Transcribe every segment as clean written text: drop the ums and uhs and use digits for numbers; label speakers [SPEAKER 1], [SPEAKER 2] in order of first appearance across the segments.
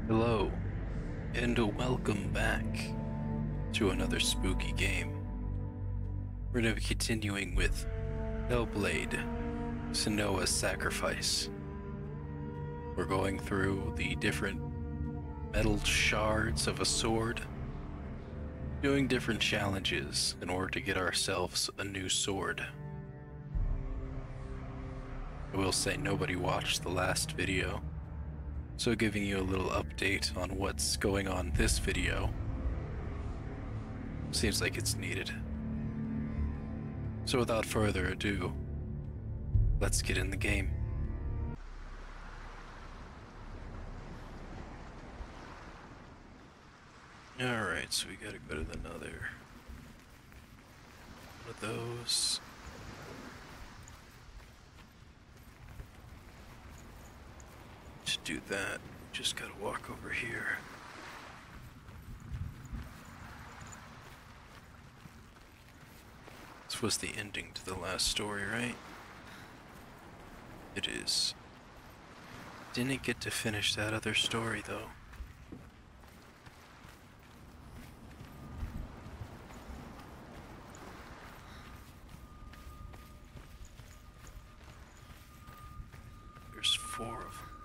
[SPEAKER 1] Hello, and welcome back to another spooky game. We're going to be continuing with Hellblade, Senua's Sacrifice. We're going through the different metal shards of a sword, doing different challenges in order to get ourselves a new sword. I will say nobody watched the last video, so giving you a little update on what's going on this video seems like it's needed. So without further ado, let's get in the game. Alright, so we gotta go to another one of those. To do that, just gotta walk over here. This was the ending to the last story, right? It is. Didn't get to finish that other story, though. There's 4 of them.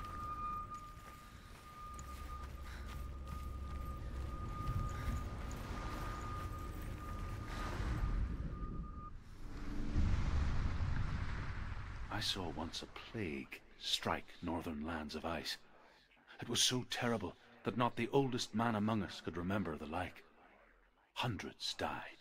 [SPEAKER 2] I saw once a plague strike northern lands of ice. It was so terrible that not the oldest man among us could remember the like. Hundreds died.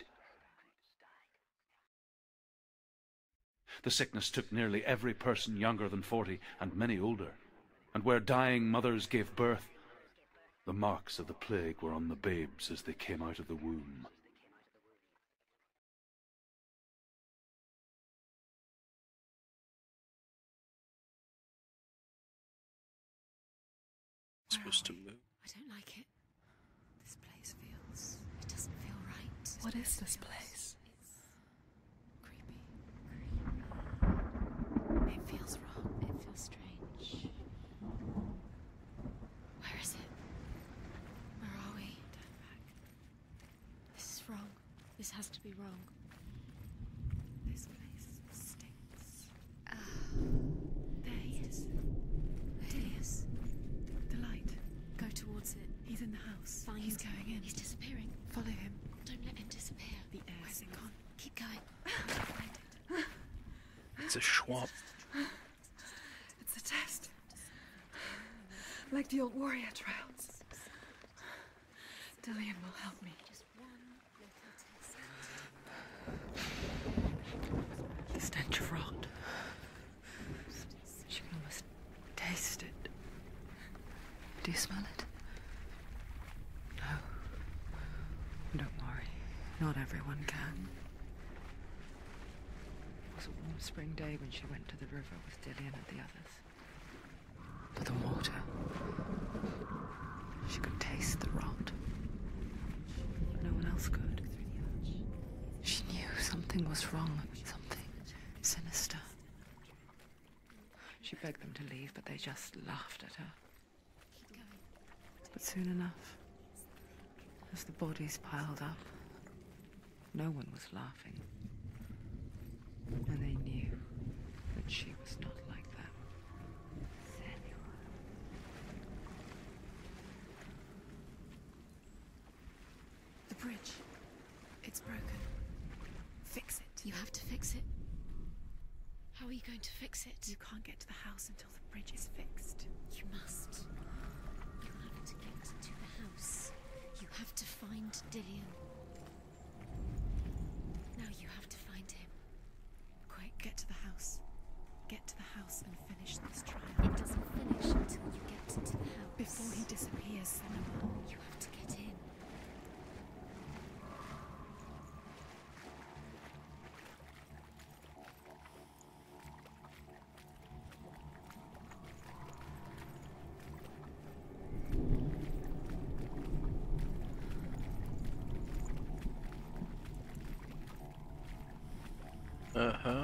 [SPEAKER 2] The sickness took nearly every person younger than 40 and many older, and where dying mothers gave birth, the marks of the plague were on the babes as they came out of the womb.
[SPEAKER 1] Supposed to move.
[SPEAKER 3] I don't like it. This place feels... It doesn't feel right.
[SPEAKER 4] What is this place?
[SPEAKER 3] It's creepy. It feels wrong. It feels strange. Where is it? Where are we? Turn back. This is wrong. This has to be wrong. This place stinks. There he is. There he is. The light. Go towards it. He's in the house. Find He's going in. He's disappearing. Follow him. Don't let him disappear. The air. Where's it gone? Keep going. Find it.
[SPEAKER 1] It's a swamp.
[SPEAKER 4] It's a test. Like the old warrior trials. Dillian will help me.
[SPEAKER 3] Just one little test.
[SPEAKER 4] The stench of rot. She can almost taste it. Do you smell it? No. Don't worry. Not everyone can. It was a warm spring day when she went to the river with Dillian and the others. To the water. She could taste the rot. No one else could. She knew something was wrong. Something sinister. She begged them to leave, but they just laughed at her. But soon enough, as the bodies piled up, no one was laughing. And they knew that she was not like them.
[SPEAKER 3] The bridge. It's broken. Fix it. You have to fix it. How are you going to fix it?
[SPEAKER 4] You can't get to the house until the bridge is fixed.
[SPEAKER 3] You must. You have to get to the house. You have to find Dillian. Now you have to find him.
[SPEAKER 4] Quick, get to the house. Get to the house and finish this trial.
[SPEAKER 3] It doesn't finish until you get to the house.
[SPEAKER 4] Before he disappears, Senua.
[SPEAKER 3] You have to get in.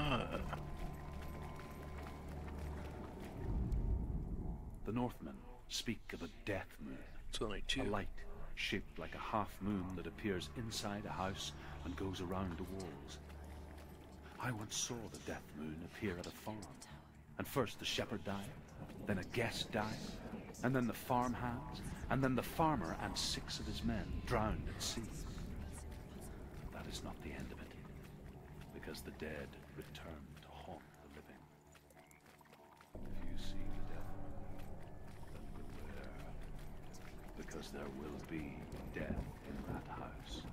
[SPEAKER 2] The Northmen speak of a death moon.
[SPEAKER 1] It's only two.
[SPEAKER 2] A light shaped like a half moon that appears inside a house and goes around the walls. I once saw the death moon appear at a farm, and first the shepherd died, then a guest died, and then the farmhands, and then the farmer and 6 of his men drowned at sea. That is not the end of it, because the dead return to haunt the living. If you see the death moon, then beware, because there will be death in that house.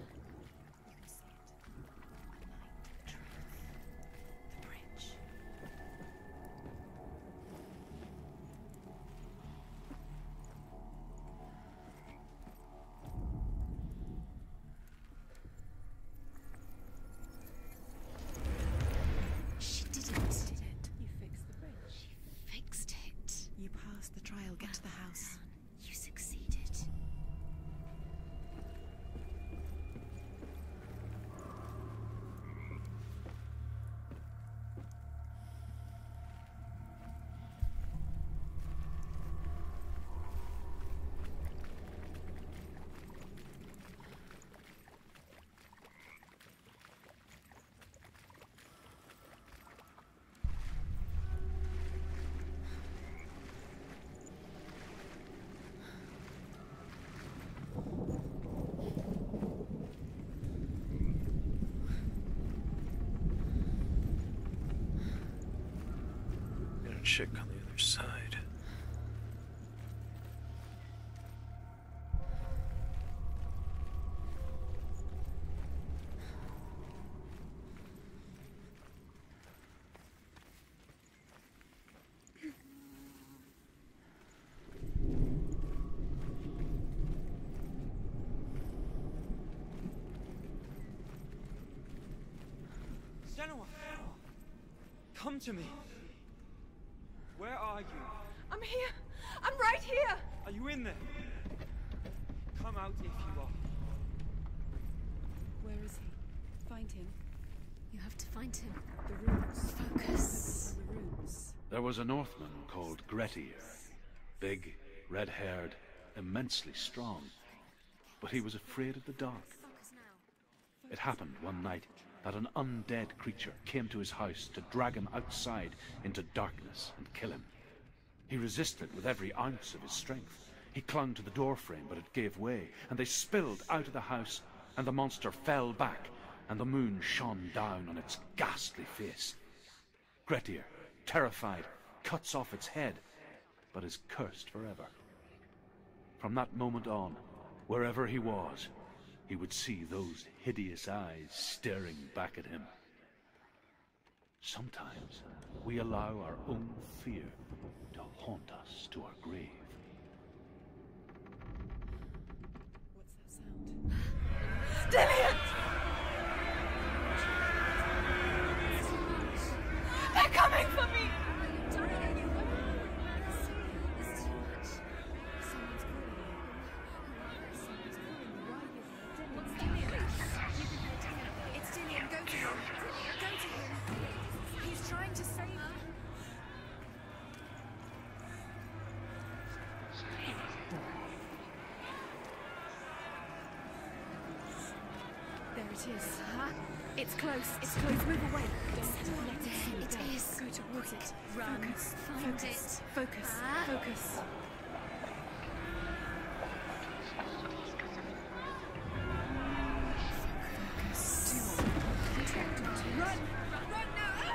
[SPEAKER 1] Check on the other side.
[SPEAKER 5] Senua! Come to me! Where are you?
[SPEAKER 3] I'm here! I'm right here!
[SPEAKER 5] Are you in there? Come out if you are.
[SPEAKER 6] Where is he? Find him.
[SPEAKER 3] You have to find him.
[SPEAKER 6] The runes.
[SPEAKER 3] Focus.
[SPEAKER 6] The runes.
[SPEAKER 2] There was a Northman called Grettir, big, red-haired, immensely strong, but he was afraid of the dark. It happened one night that an undead creature came to his house to drag him outside into darkness and kill him. He resisted with every ounce of his strength. He clung to the doorframe, but it gave way, and they spilled out of the house, and the monster fell back, and the moon shone down on its ghastly face. Grettir, terrified, cuts off its head, but is cursed forever. From that moment on, wherever he was, he would see those hideous eyes staring back at him. Sometimes we allow our own fear to haunt us to our grave.
[SPEAKER 6] What's that sound?
[SPEAKER 3] Dillian! They're coming for me!
[SPEAKER 6] There it is. It's close. It's close. Move away. Don't let it see you.
[SPEAKER 3] It is.
[SPEAKER 6] Go towards it.
[SPEAKER 3] Run.
[SPEAKER 6] Focus.
[SPEAKER 3] Find
[SPEAKER 6] Focus.
[SPEAKER 3] it.
[SPEAKER 6] Focus. Focus.
[SPEAKER 3] Run! Run now!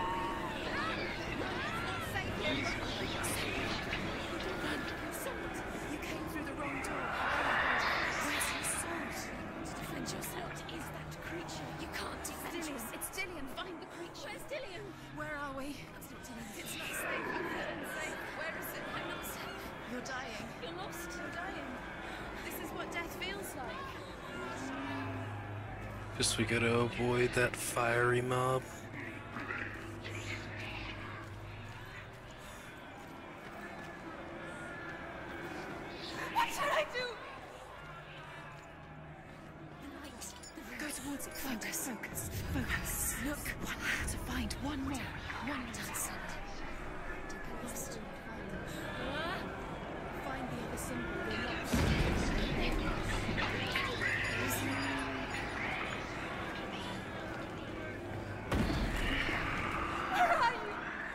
[SPEAKER 6] You came through the wrong door. Where's your sword? Defend yourself. Is that creature?
[SPEAKER 3] You can't defend
[SPEAKER 6] Dillian.
[SPEAKER 3] yourself.
[SPEAKER 6] It's Dillian. Find the creature.
[SPEAKER 3] Where's Dillian?
[SPEAKER 6] Where are we? It's not Dillian.
[SPEAKER 3] It's not safe. I'm not safe. Where is it? I'm not safe.
[SPEAKER 6] You're dying.
[SPEAKER 3] You're lost.
[SPEAKER 6] You're dying. This is what death feels like.
[SPEAKER 1] Guess we gotta avoid that fiery mob.
[SPEAKER 3] What should I do?
[SPEAKER 6] Go towards it. Focus. Focus. Focus. Look. One more to find. One more. One more.
[SPEAKER 3] Don't get lost.
[SPEAKER 6] symbol, they're lost. Where are you?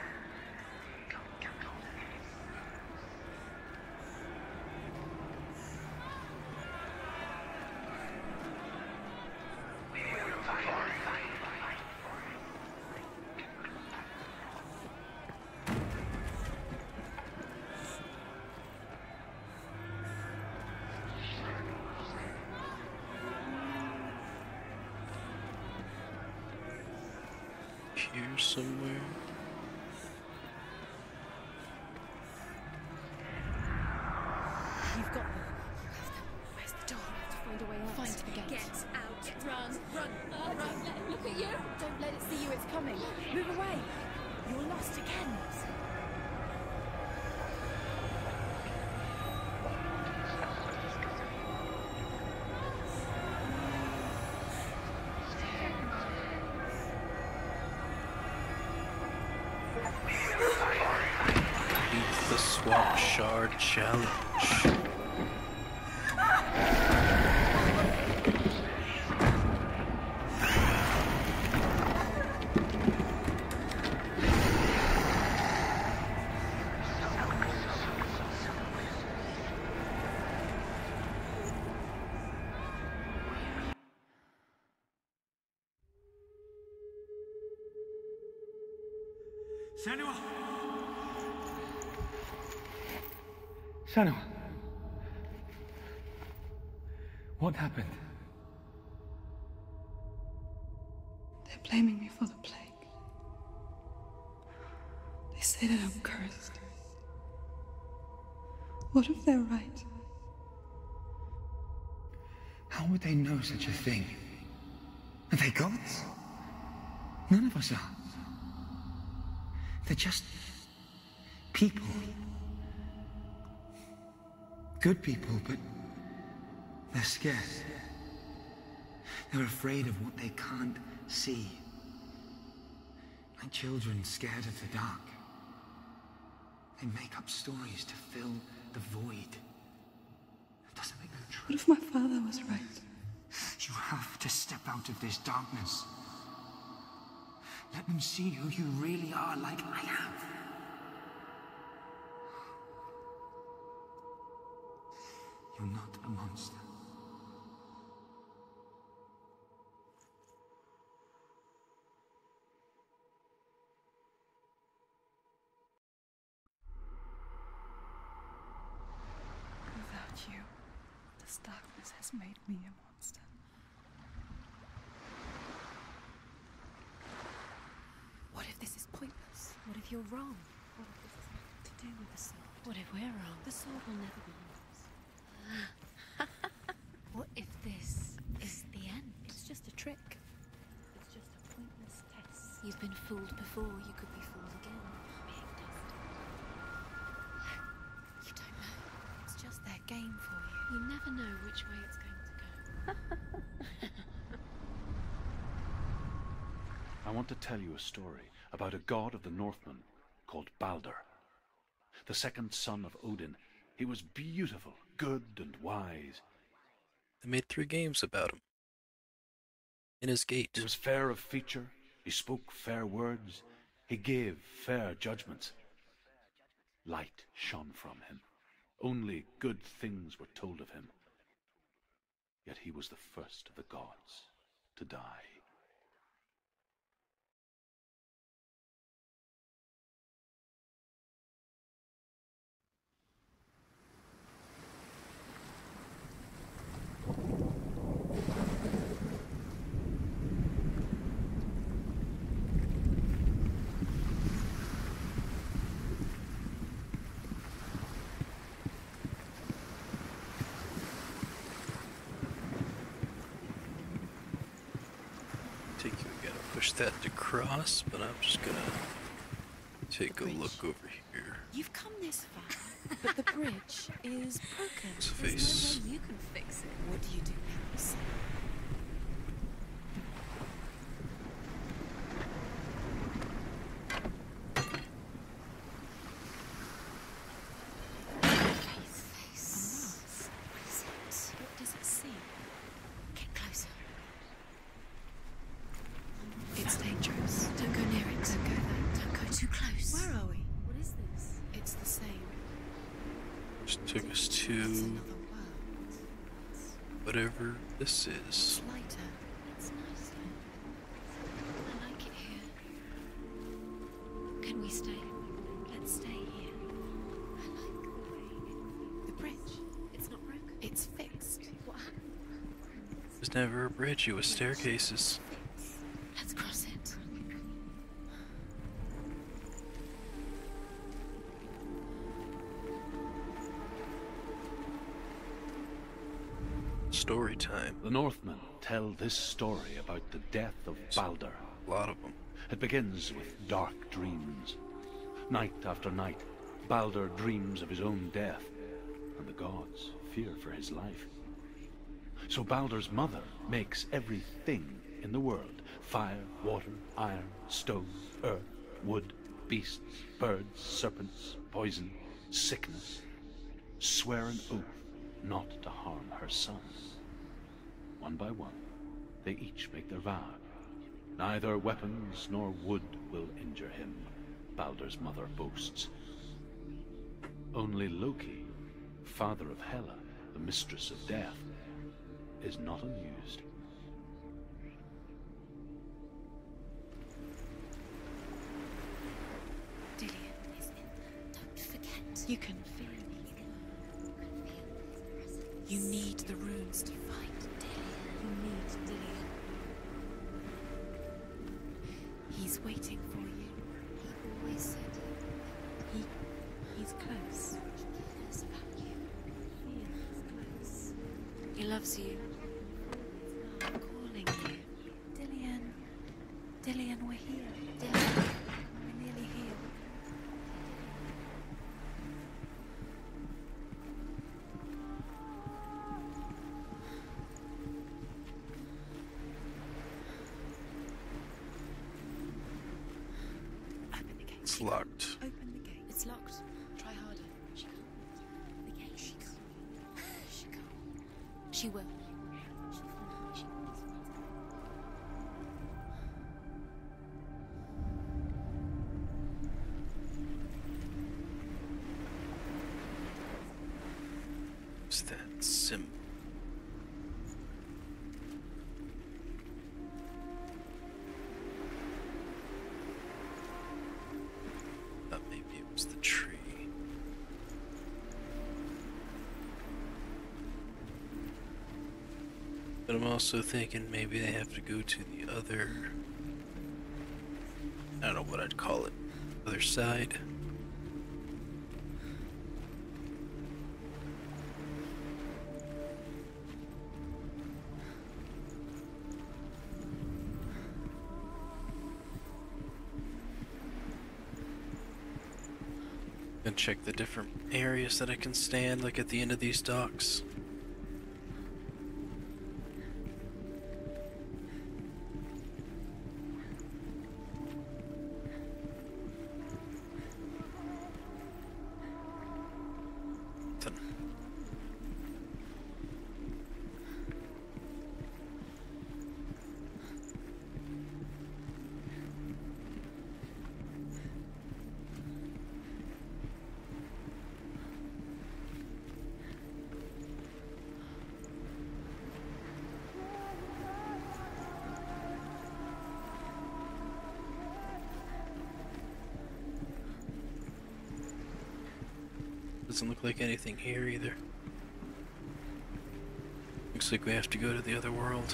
[SPEAKER 1] Here somewhere.
[SPEAKER 6] You've got them. You have them. Where's the door? We have to find a way out. Find the gate. Get out. Run. Run. Don't let it look at you. Don't let it see you. It's coming. Move away. You're lost again.
[SPEAKER 1] Beat the Swamp Shard Challenge.
[SPEAKER 5] Senua!
[SPEAKER 7] Senua. What happened?
[SPEAKER 8] They're blaming me for the plague. They say that I'm cursed. What if they're right?
[SPEAKER 7] How would they know such a thing? Are they gods? None of us are. They're just people. Good people, but they're scared. They're afraid of what they can't see. Like children scared of the dark. They make up stories to fill the void. That doesn't make them true.
[SPEAKER 8] What if my father was right?
[SPEAKER 7] You have to step out of this darkness. Let them see who you really are, like I have. You're not a monster.
[SPEAKER 8] Without you, this darkness has made me a monster.
[SPEAKER 3] What if this is pointless? What if you're wrong? What if this has nothing to do with the sword? What if we're wrong? The sword will never be yours. What if this is the end? It's just a trick. It's just a pointless test. You've been fooled before, you could be fooled again. Being tested. You don't know. It's just their game for you. You never know which way it's going to go.
[SPEAKER 2] I want to tell you a story about a god of the Northmen called Balder. The second son of Odin. He was beautiful, good, and wise.
[SPEAKER 1] They made 3 games about him. In his gate.
[SPEAKER 2] He was fair of feature, he spoke fair words, he gave fair judgments. Light shone from him. Only good things were told of him. Yet he was the first of the gods to die.
[SPEAKER 1] Think you gotta push that to cross, but I'm just gonna take a look over here.
[SPEAKER 6] You've come this far, but the bridge is broken.
[SPEAKER 1] His
[SPEAKER 6] There's
[SPEAKER 1] face.
[SPEAKER 6] no way you can fix it. What do you do now, Sam? Face.
[SPEAKER 1] Took us to whatever this is.
[SPEAKER 3] It's lighter. It's nicer. I like it here. Can we stay? Let's stay here. I like the bridge. It's not broken. It's fixed. What happened?
[SPEAKER 1] It was never a bridge, it was staircases.
[SPEAKER 3] Let's cross it.
[SPEAKER 1] Story time.
[SPEAKER 2] The Northmen tell this story about the death of Baldur.
[SPEAKER 1] A lot of them.
[SPEAKER 2] It begins with dark dreams. Night after night, Baldur dreams of his own death, and the gods fear for his life. So Baldur's mother makes everything in the world: fire, water, iron, stone, earth, wood, beasts, birds, serpents, poison, sickness. Swear an oath not to harm her son. One by one, they each make their vow. Neither weapons nor wood will injure him, Baldur's mother boasts. Only Loki, father of Hela, the mistress of death, is not amused.
[SPEAKER 3] Dillion is in. Don't forget. You can feel it. You need the runes to fight Dillion. You need Dillion. He's waiting for you. He always said he's close. He cares about you. He is close. He loves you. I'm calling you. Dillion. Dillion, we're here. Dillion. We're nearly here. Open the gate.
[SPEAKER 1] It's locked.
[SPEAKER 3] Open the gate. It's locked. Try harder. She can't. The gate. She can't. She can't. She will. She will.
[SPEAKER 1] What's that symbol? Thought maybe it was the tree. But I'm also thinking maybe I have to go to the other, I don't know what I'd call it, other side. And check the different areas that I can stand, like at the end of these docks. Doesn't look like anything here either. Looks like we have to go to the other world.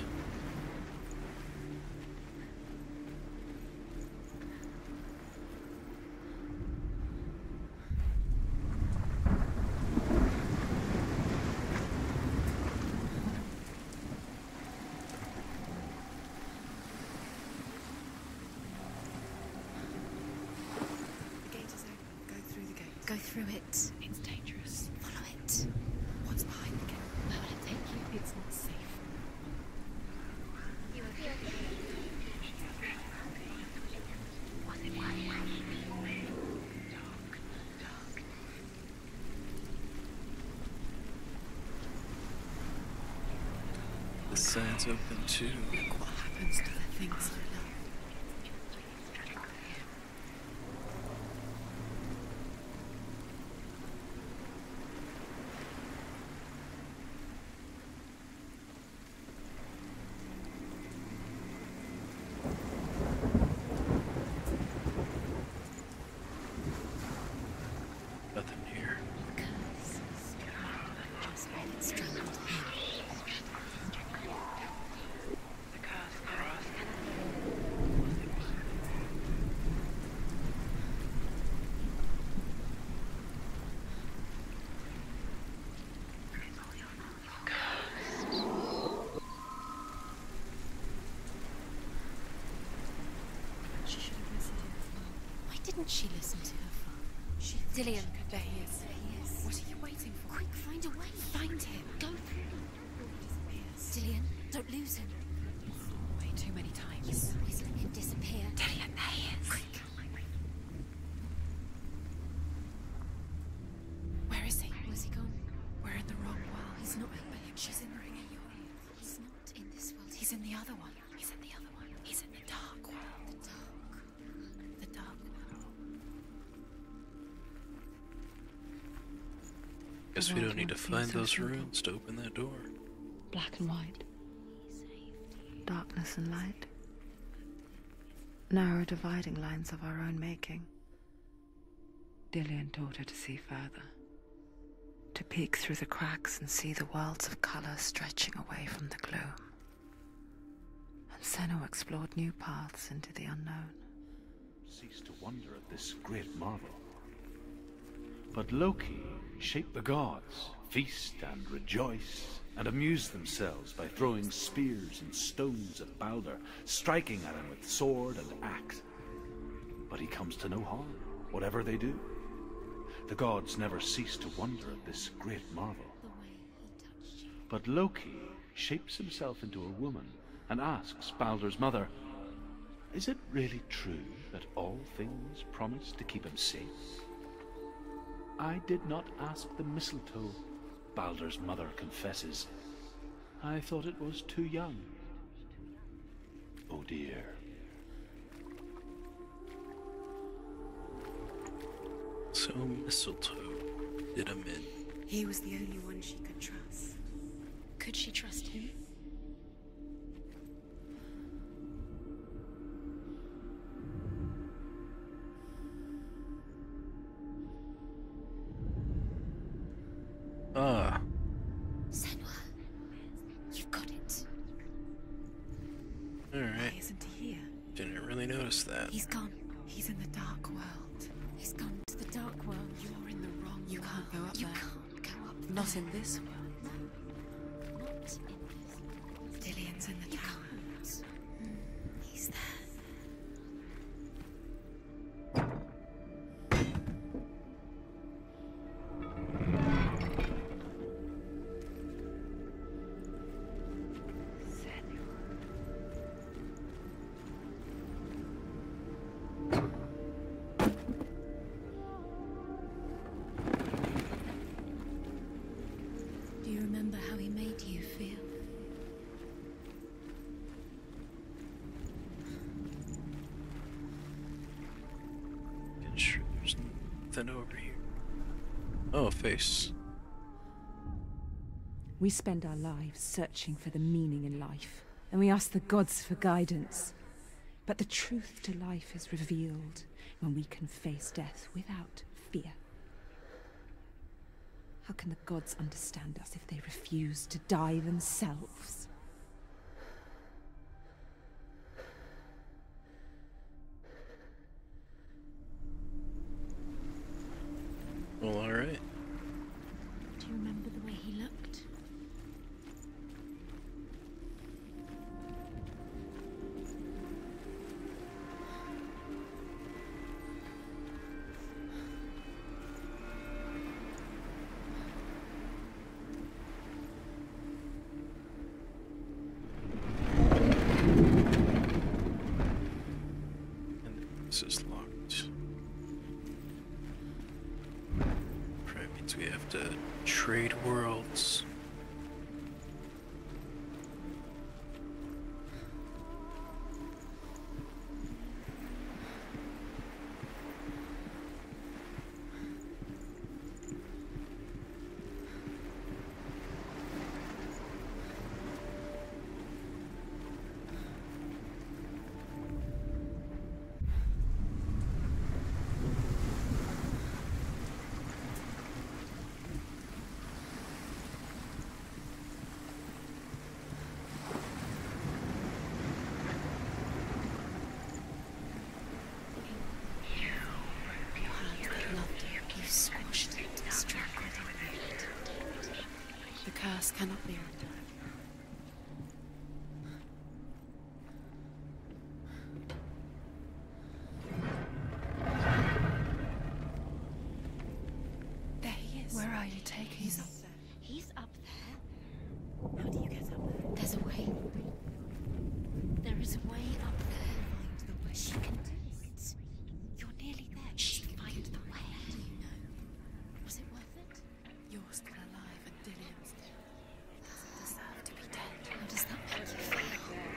[SPEAKER 3] The gate is open. Go through the gate. Go through it. It's dangerous. Follow it. What's behind the gate? Where will it take you? It's not safe. You okay?
[SPEAKER 1] The sign's open too.
[SPEAKER 3] Look what happens to the things I love. It strangled him.
[SPEAKER 6] She should have listened to her father.
[SPEAKER 3] Why didn't she listen to her father? Dillian,
[SPEAKER 6] There he is. What are you waiting for?
[SPEAKER 3] quick, find a way.
[SPEAKER 6] Find him.
[SPEAKER 3] Go. Dillian, don't lose him.
[SPEAKER 6] Way too many times.
[SPEAKER 3] You always let him disappear.
[SPEAKER 6] Dillian, there he is.
[SPEAKER 3] Quick.
[SPEAKER 6] Where is he?
[SPEAKER 3] Where's he gone?
[SPEAKER 6] We're in the wrong world.
[SPEAKER 3] He's not.
[SPEAKER 6] She's in the ring in your ear.
[SPEAKER 3] He's not in this world.
[SPEAKER 6] He's in the other one. He's in the other one. He's in the dark world.
[SPEAKER 3] the dark.
[SPEAKER 6] The dark world.
[SPEAKER 1] Guess we don't need to find those runes to open that door.
[SPEAKER 4] Black and white. Darkness and light. Narrow dividing lines of our own making. Dillian taught her to see further. To peek through the cracks and see the worlds of colour stretching away from the gloom. And Senua explored new paths into the unknown.
[SPEAKER 2] Cease to wonder at this great marvel. But Loki shaped the gods, feast and rejoice, and amuse themselves by throwing spears and stones at Balder, striking at him with sword and axe. But he comes to no harm, whatever they do. The gods never cease to wonder at this great marvel.
[SPEAKER 3] The way he touched you.
[SPEAKER 2] But Loki shapes himself into a woman and asks Balder's mother, "Is it really true that all things promise to keep him safe?" "I did not ask the mistletoe," Balder's mother confesses. "I thought it was too young." Oh dear.
[SPEAKER 1] So mistletoe did him in.
[SPEAKER 6] He was the only one she could trust.
[SPEAKER 3] Could she trust him?
[SPEAKER 1] Ah,
[SPEAKER 3] Senua, you've got it.
[SPEAKER 6] Why
[SPEAKER 1] alright.
[SPEAKER 6] isn't he here?
[SPEAKER 1] Didn't really notice that.
[SPEAKER 3] He's gone.
[SPEAKER 6] He's in the dark world.
[SPEAKER 3] He's gone to the dark world.
[SPEAKER 6] You're in the wrong
[SPEAKER 4] You
[SPEAKER 6] world.
[SPEAKER 4] can't go up
[SPEAKER 3] You
[SPEAKER 4] there.
[SPEAKER 3] can't go up
[SPEAKER 4] Not
[SPEAKER 3] there.
[SPEAKER 4] in this world.
[SPEAKER 3] Not in this.
[SPEAKER 6] Dillian's in the
[SPEAKER 3] You
[SPEAKER 6] tower.
[SPEAKER 3] can't. He's there. Do you remember how he made you feel?
[SPEAKER 1] Getting sure there's nothing over here. Oh, a face.
[SPEAKER 8] We spend our lives searching for the meaning in life, and we ask the gods for guidance. But the truth to life is revealed when we can face death without fear. How can the gods understand us if they refuse to die themselves?
[SPEAKER 1] Well, alright.
[SPEAKER 3] Do you remember the way he looked?
[SPEAKER 4] curse cannot be undone.
[SPEAKER 6] There he is.
[SPEAKER 4] Where are you taking
[SPEAKER 6] He's
[SPEAKER 4] me?
[SPEAKER 6] up there.
[SPEAKER 3] He's up there.
[SPEAKER 6] How do you get up there?
[SPEAKER 3] There's a way. There is a way up there.
[SPEAKER 6] Find the way.
[SPEAKER 3] She can do it. You're nearly there. She can find the way. Do you know? Was it worth it?
[SPEAKER 6] You're still alive and Dillian's dead. Doesn't deserve to be dead.
[SPEAKER 3] How does that make you feel?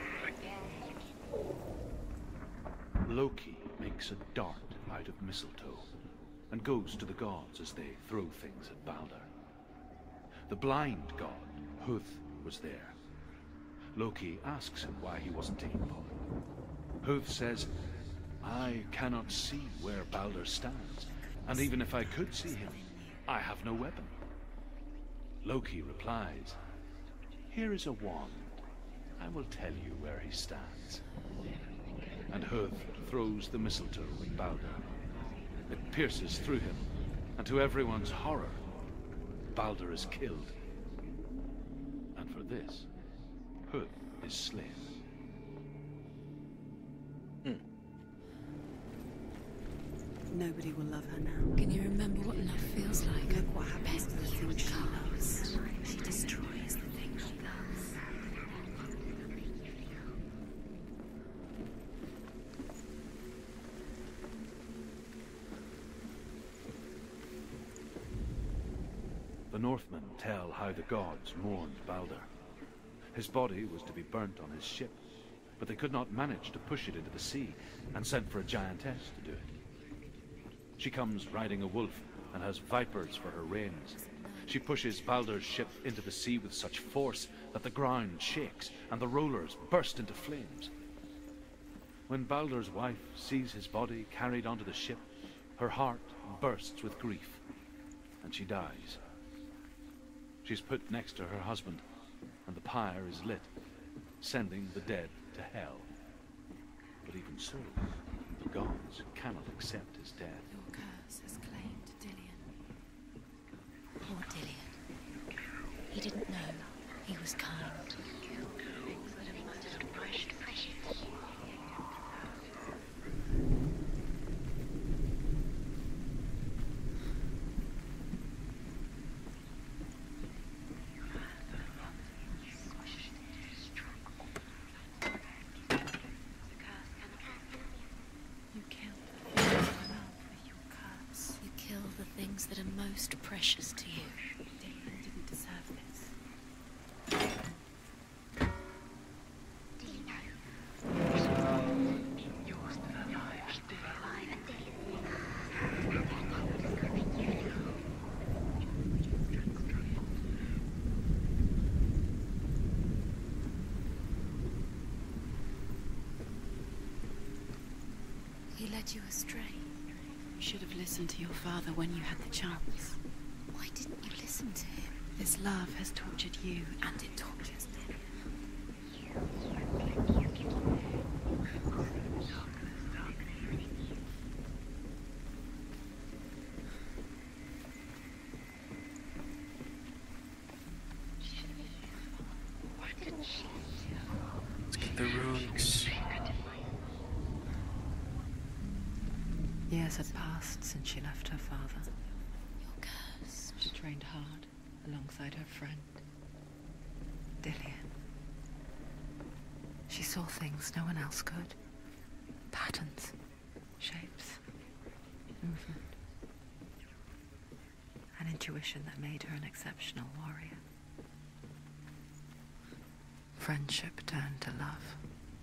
[SPEAKER 2] Loki makes a dart out of mistletoe and goes to the gods as they throw things at Balder. The blind god, Huth, was there. Loki asks him why he wasn't taking part. Huth says, I cannot see where Balder stands, and even if I could see him, I have no weapon. Loki replies, here is a wand. I will tell you where he stands. And Huth throws the mistletoe at Balder. It pierces through him, and to everyone's horror, Balder is killed. And for this, Huth is slain.
[SPEAKER 4] Nobody will love her now.
[SPEAKER 3] Can you remember what love feels like?
[SPEAKER 4] Look what happens to the things she loves.
[SPEAKER 3] She destroys the things she loves.
[SPEAKER 2] The Northmen tell how the gods mourned Balder. His body was to be burnt on his ship, but they could not manage to push it into the sea, and sent for a giantess to do it. She comes riding a wolf and has vipers for her reins. She pushes Balder's ship into the sea with such force that the ground shakes and the rollers burst into flames. When Balder's wife sees his body carried onto the ship, her heart bursts with grief, and she dies. She's put next to her husband, and the pyre is lit, sending the dead to hell. But even so, the gods cannot accept his death.
[SPEAKER 6] Your curse has claimed Dillian.
[SPEAKER 3] Poor Dillian. He didn't know. He was kind.
[SPEAKER 6] You killed the things you love with your curse.
[SPEAKER 3] You kill the things that are most precious to you.
[SPEAKER 6] Dillian didn't deserve this.
[SPEAKER 3] He led you astray.
[SPEAKER 6] You should have listened to your father when you had the chance.
[SPEAKER 3] Why didn't you listen to him?
[SPEAKER 6] This love has tortured you, and it tortures Dillian.
[SPEAKER 1] Let's get the runes.
[SPEAKER 4] Years had passed since she left her father.
[SPEAKER 3] Your curse.
[SPEAKER 4] She trained hard alongside her friend, Dillian. She saw things no one else could. Patterns, shapes, movement. An intuition that made her an exceptional warrior. Friendship turned to love.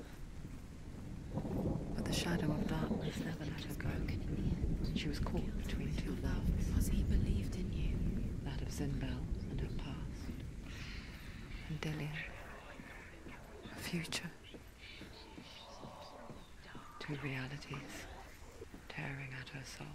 [SPEAKER 4] But the shadow of darkness never let her go. She was caught between two
[SPEAKER 6] Love
[SPEAKER 4] loves.
[SPEAKER 6] because he believed in you.
[SPEAKER 4] That of Zinbel and her past. And Dillian. Her future. Two realities tearing at her soul.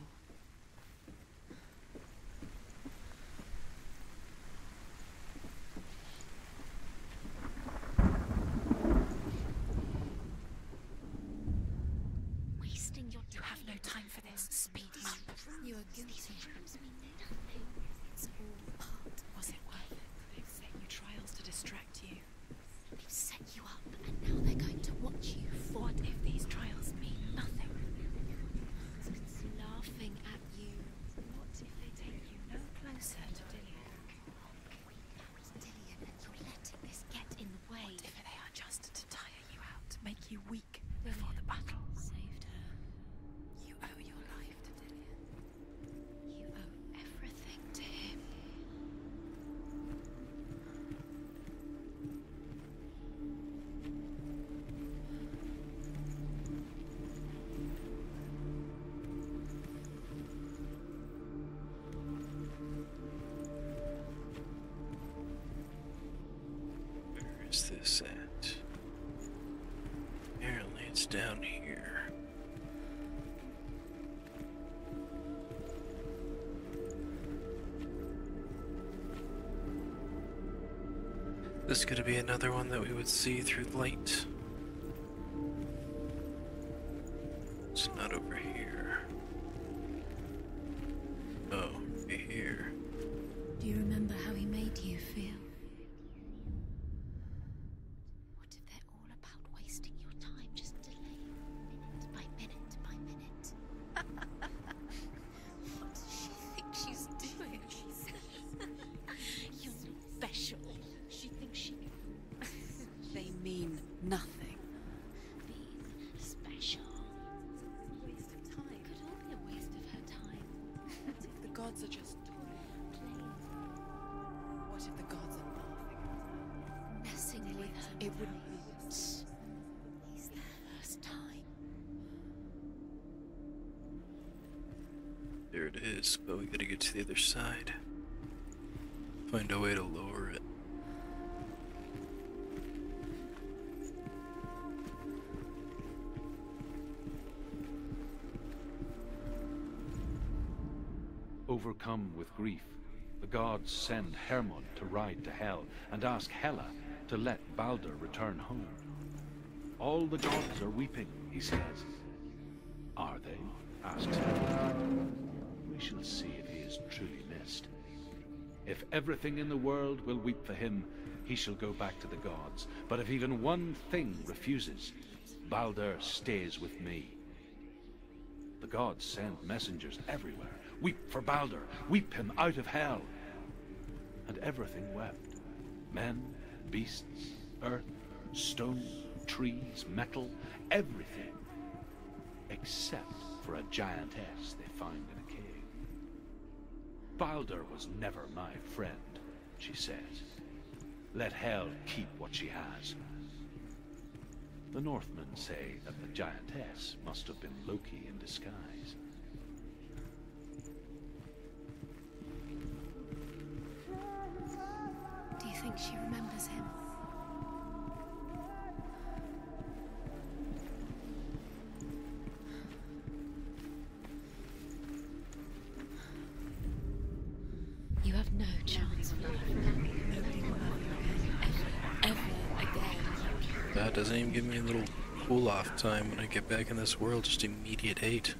[SPEAKER 3] Wasting your
[SPEAKER 6] You have no time for this. Speed up.
[SPEAKER 3] You are guilty.
[SPEAKER 6] It's all part. Was it worth it?
[SPEAKER 4] you weak before the battle.
[SPEAKER 3] Saved her. You owe your life to Dillian. You owe everything to him.
[SPEAKER 1] Where is this at? Apparently it's down here. This could be another one that we would see through the light. It's not over here. Oh, right here.
[SPEAKER 3] Do you remember how he made you feel? What if they're all about wasting your time, just delaying minute by minute by minute? What does she think she's doing? You're special. She thinks she
[SPEAKER 4] They mean nothing.
[SPEAKER 3] being special.
[SPEAKER 4] Waste of time.
[SPEAKER 3] It could all be a waste of her time.
[SPEAKER 4] What if the gods are just toying? What if the gods are laughing?
[SPEAKER 3] Messing with her.
[SPEAKER 4] It wouldn't be
[SPEAKER 3] It's the first time.
[SPEAKER 1] There it is, but we gotta get to the other side. Find a way to lower it.
[SPEAKER 2] Overcome with grief, the gods send Hermod to ride to Hell and ask Hela to let Balder return home. All the gods are weeping, he says. Are they? Asks Hela. We shall see if he is truly missed. If everything in the world will weep for him, he shall go back to the gods. But if even one thing refuses, Balder stays with me. The gods send messengers everywhere. Weep for Balder, weep him out of Hell. And everything wept. Men, beasts, earth, stone, trees, metal, everything. Except for a giantess they find in a cave. Balder was never my friend, she says. Let Hel keep what she has. The Northmen say that the giantess must have been Loki in disguise.
[SPEAKER 3] Do you think she remembers him? You have no chance of loving nobody will love you again. Ever again.
[SPEAKER 1] That doesn't even give me a little cool off time when I get back in this world, just immediate hate.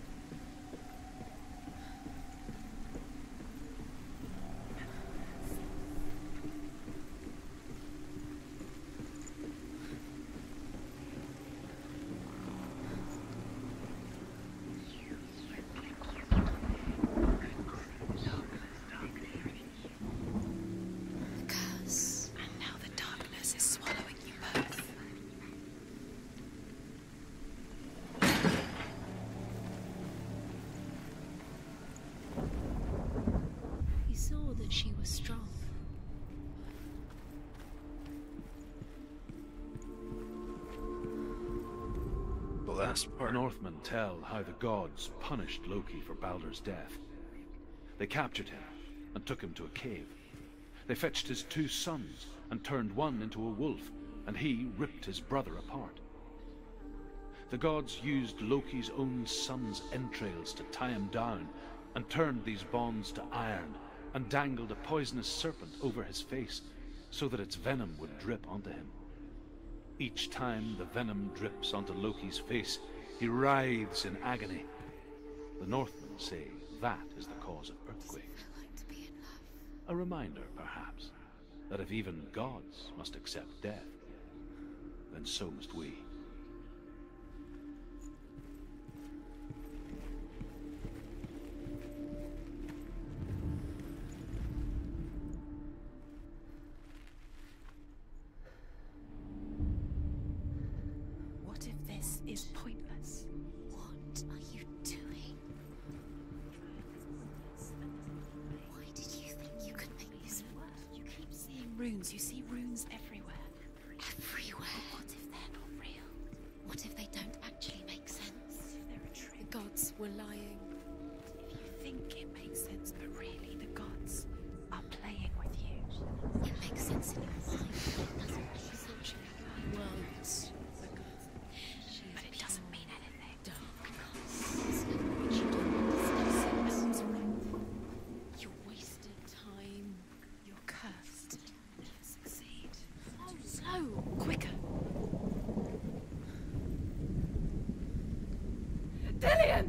[SPEAKER 3] Curse. And now the darkness is swallowing you both. He saw that she was strong.
[SPEAKER 1] The last
[SPEAKER 2] The
[SPEAKER 1] part.
[SPEAKER 2] Northmen tell how the gods punished Loki for Balder's death. They captured him and took him to a cave. They fetched his 2 sons and turned one into a wolf, and he ripped his brother apart. The gods used Loki's own son's entrails to tie him down and turned these bonds to iron and dangled a poisonous serpent over his face so that its venom would drip onto him. Each time the venom drips onto Loki's face, he writhes in agony. The Northmen say that is the cause of earthquakes.
[SPEAKER 3] Like to be in love.
[SPEAKER 2] A reminder, perhaps, that if even gods must accept death, then so must we.
[SPEAKER 6] runes. You see runes everywhere.
[SPEAKER 3] Everywhere. But what if they're not real? What if they don't actually make sense?
[SPEAKER 6] They're a trick.
[SPEAKER 3] The gods were lying.
[SPEAKER 6] If you think it makes sense, but really the gods are playing with you.
[SPEAKER 3] It makes sense in your mind, but it doesn't make sense.
[SPEAKER 6] Words. The gods. But it doesn't mean anything.
[SPEAKER 3] Dark gods, which you don't understand. You're wasting time.
[SPEAKER 6] You're cursed. Never succeed. Slow, quicker. Dillian!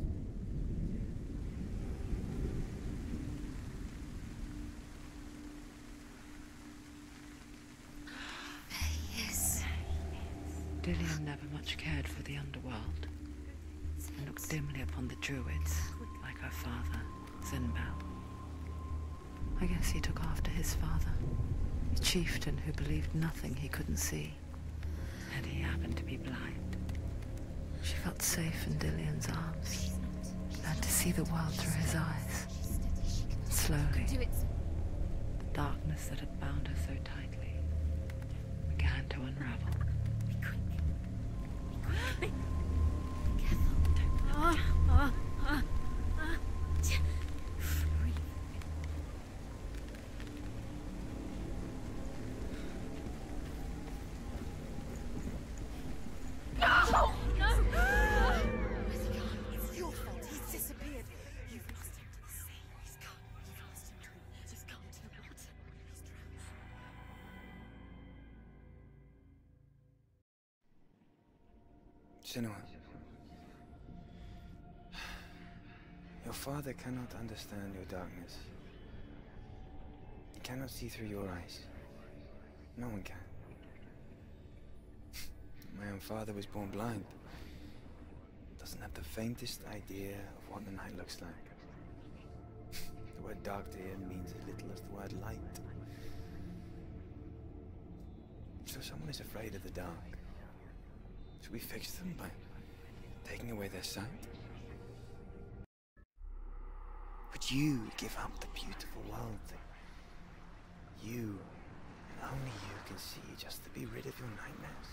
[SPEAKER 4] Dillian never much cared for the underworld, and looked dimly upon the druids, like her father, Zinbal. I guess he took after his father, a chieftain who believed nothing he couldn't see, and he happened to be blind. She felt safe in Dillian's arms, learned to see the world through his eyes. And slowly, the darkness that had bound her so tightly began to unravel.
[SPEAKER 6] It's your fault. He's disappeared. You've lost him to the sea. He's gone. You've lost him to the water. He's gone to the water. He's drowned.
[SPEAKER 7] Senua. Your father cannot understand your darkness. He cannot see through your eyes. No one can. My own father was born blind. Doesn't have the faintest idea of what the night looks like. The word dark to him means as little as the word light. So someone is afraid of the dark. Should we fix them by taking away their sight? Would you give up the beautiful world that you, and only you, can see just to be rid of your nightmares?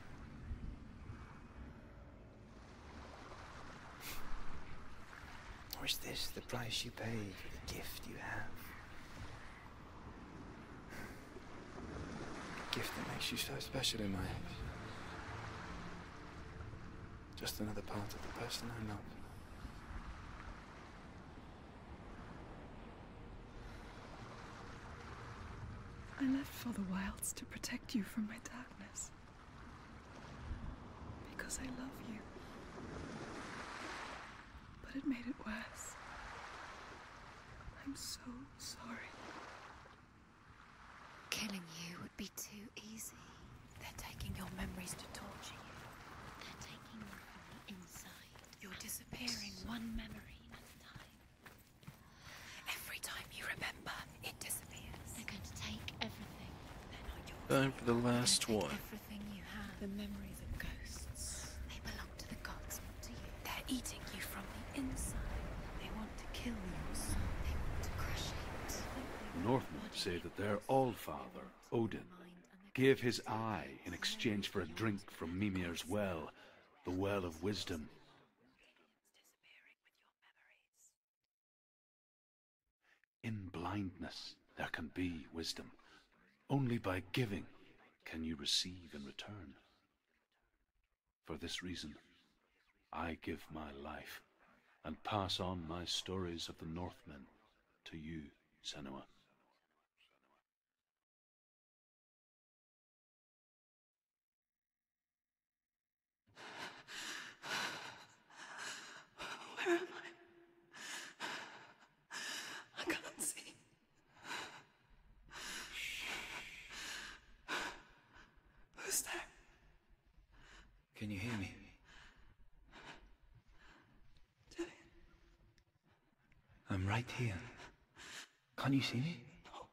[SPEAKER 7] Or is this the price you pay for the gift you have? A gift that makes you so special in my eyes. Just another part of the person I love.
[SPEAKER 9] I left for the wilds to protect you from my darkness. Because I love you. But it made it worse. I'm so sorry.
[SPEAKER 3] Killing you would be too easy.
[SPEAKER 6] They're taking your memories to torture you.
[SPEAKER 3] They're taking you from the inside.
[SPEAKER 6] You're disappearing one memory at a time. Every time you remember, it disappears.
[SPEAKER 3] They're going to take everything.
[SPEAKER 6] They're not yours.
[SPEAKER 1] Time for the last
[SPEAKER 3] Take
[SPEAKER 1] one.
[SPEAKER 3] everything you have.
[SPEAKER 6] The memories are ghosts.
[SPEAKER 3] They belong to the gods, not to you.
[SPEAKER 6] They're eating you from the inside. They want to kill your soul.
[SPEAKER 3] They want to crush it.
[SPEAKER 2] The Northmen say that their Allfather, Odin, gave his eye in exchange for a drink from Mimir's well, the well of wisdom. In blindness there can be wisdom. Only by giving can you receive in return. For this reason, I give my life and pass on my stories of the Northmen to you, Senua.
[SPEAKER 9] Where am I can't see. Who's there?
[SPEAKER 7] Can you hear me?
[SPEAKER 9] Dillian.
[SPEAKER 7] I'm right here. Can't you see me?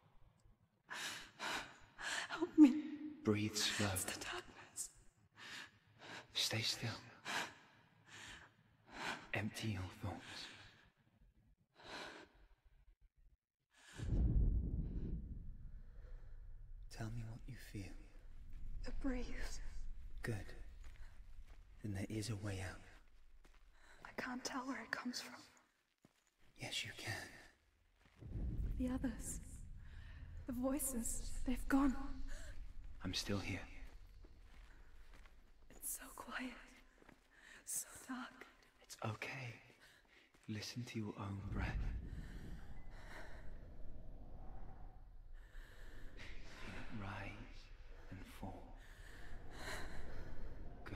[SPEAKER 9] Help me.
[SPEAKER 7] Breathe slow.
[SPEAKER 9] It's the darkness.
[SPEAKER 7] Stay still. Empty your thoughts.
[SPEAKER 9] The breeze.
[SPEAKER 7] Good. Then there is a way out.
[SPEAKER 9] I can't tell where it comes from.
[SPEAKER 7] Yes, you can.
[SPEAKER 9] The others. The voices. They've gone.
[SPEAKER 7] I'm still here.
[SPEAKER 9] It's so quiet. So dark.
[SPEAKER 7] It's okay. Listen to your own breath. Feel it rise and fall. Good.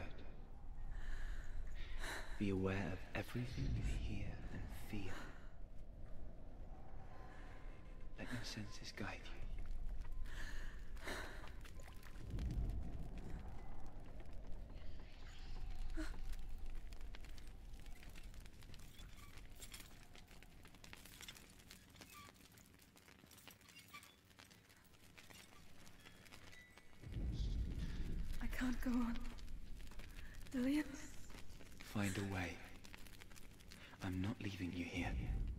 [SPEAKER 7] Be aware of everything you hear and feel. Let your senses guide you.
[SPEAKER 9] I can't go on. Lillian?
[SPEAKER 7] Find a way. I'm not leaving you here.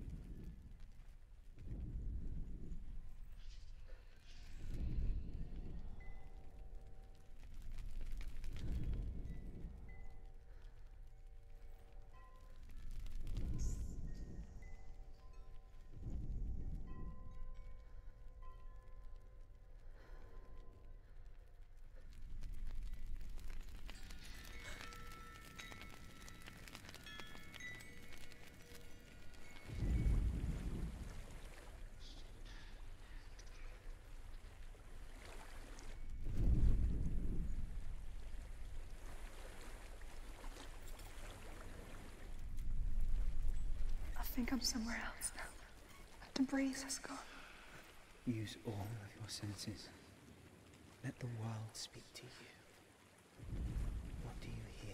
[SPEAKER 9] I think I'm somewhere else now. The breeze has gone.
[SPEAKER 7] Use all of your senses. Let the world speak to you. What do you hear?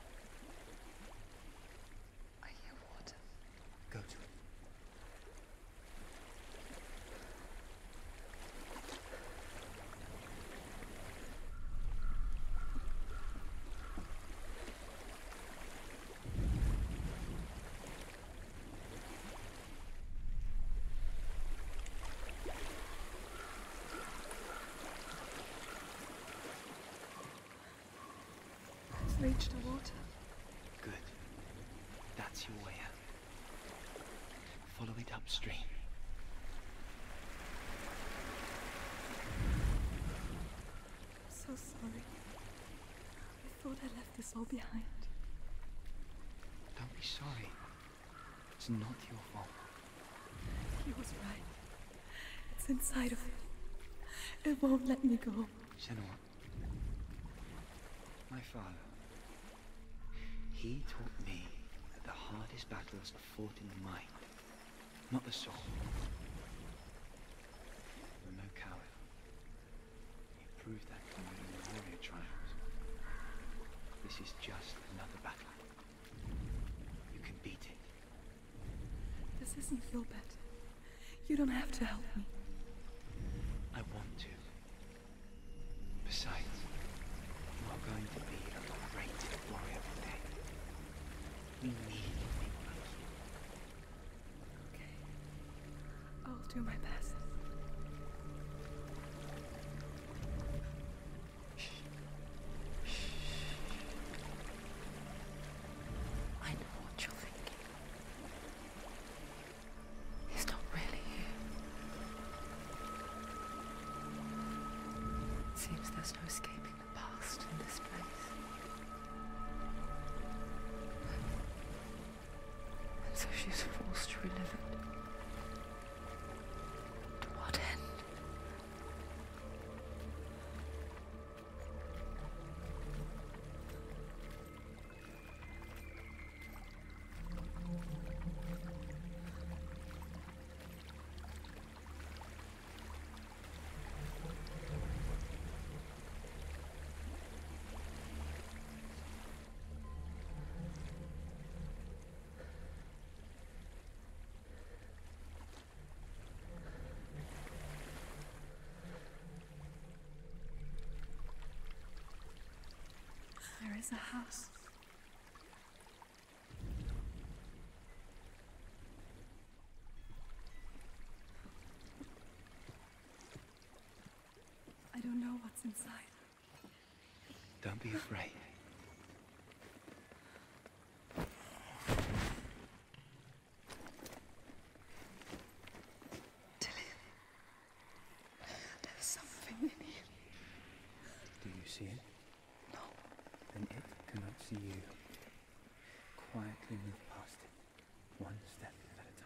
[SPEAKER 9] I hear water.
[SPEAKER 7] Go to it.
[SPEAKER 9] I've reached the water.
[SPEAKER 7] Good. That's your way out. Follow it upstream.
[SPEAKER 9] I'm so sorry. I thought I left this all behind.
[SPEAKER 7] Don't be sorry. It's not your fault.
[SPEAKER 9] He was right. It's inside of me. It won't let me go.
[SPEAKER 7] Senua. My father. He taught me that the hardest battles are fought in the mind, not the soul. You're no coward. You proved that to me in the warrior trials. This is just another battle. You can beat it.
[SPEAKER 9] This isn't your bet. You don't have to help me.
[SPEAKER 7] I want to. Besides, you are going to be a great warrior one day. We need people like you.
[SPEAKER 9] Okay. I'll do my best.
[SPEAKER 4] I know what you're thinking. He's not really here. Seems there's no escaping the past in this place. And so she's forced to relive it. To what end?
[SPEAKER 9] There is a house. I don't know what's inside.
[SPEAKER 7] Don't be afraid.
[SPEAKER 9] There's something in here.
[SPEAKER 7] Do you see it? No. Then it cannot see you. Quietly move past it, one step at a time.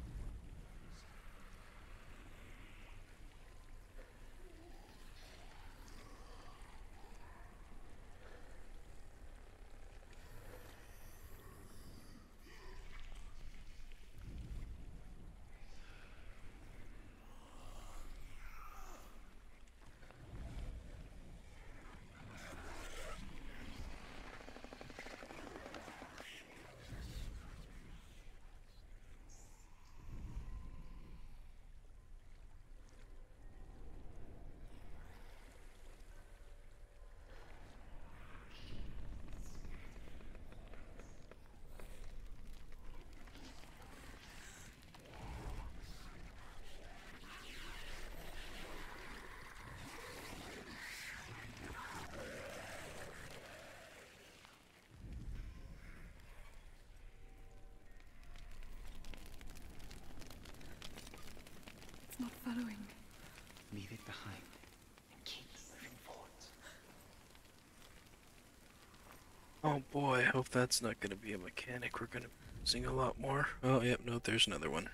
[SPEAKER 9] It's not following.
[SPEAKER 7] Leave it behind and keep moving forward.
[SPEAKER 1] Oh boy, I hope that's not gonna be a mechanic we're gonna be using a lot more. Oh, yep, no, there's another one.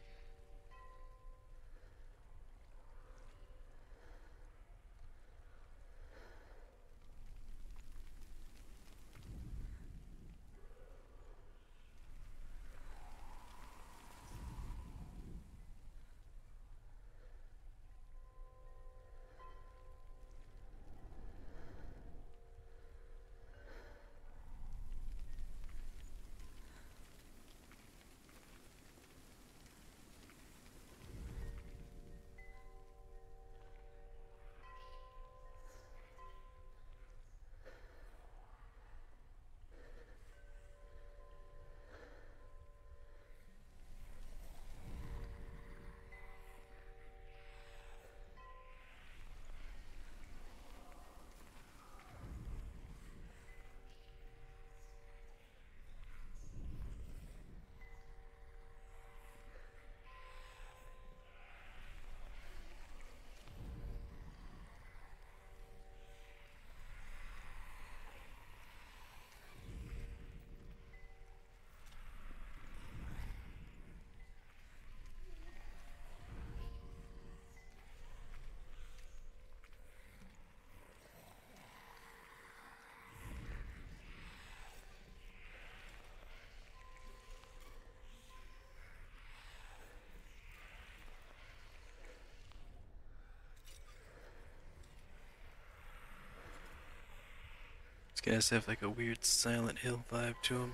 [SPEAKER 1] These guys have like a weird Silent Hill vibe to them.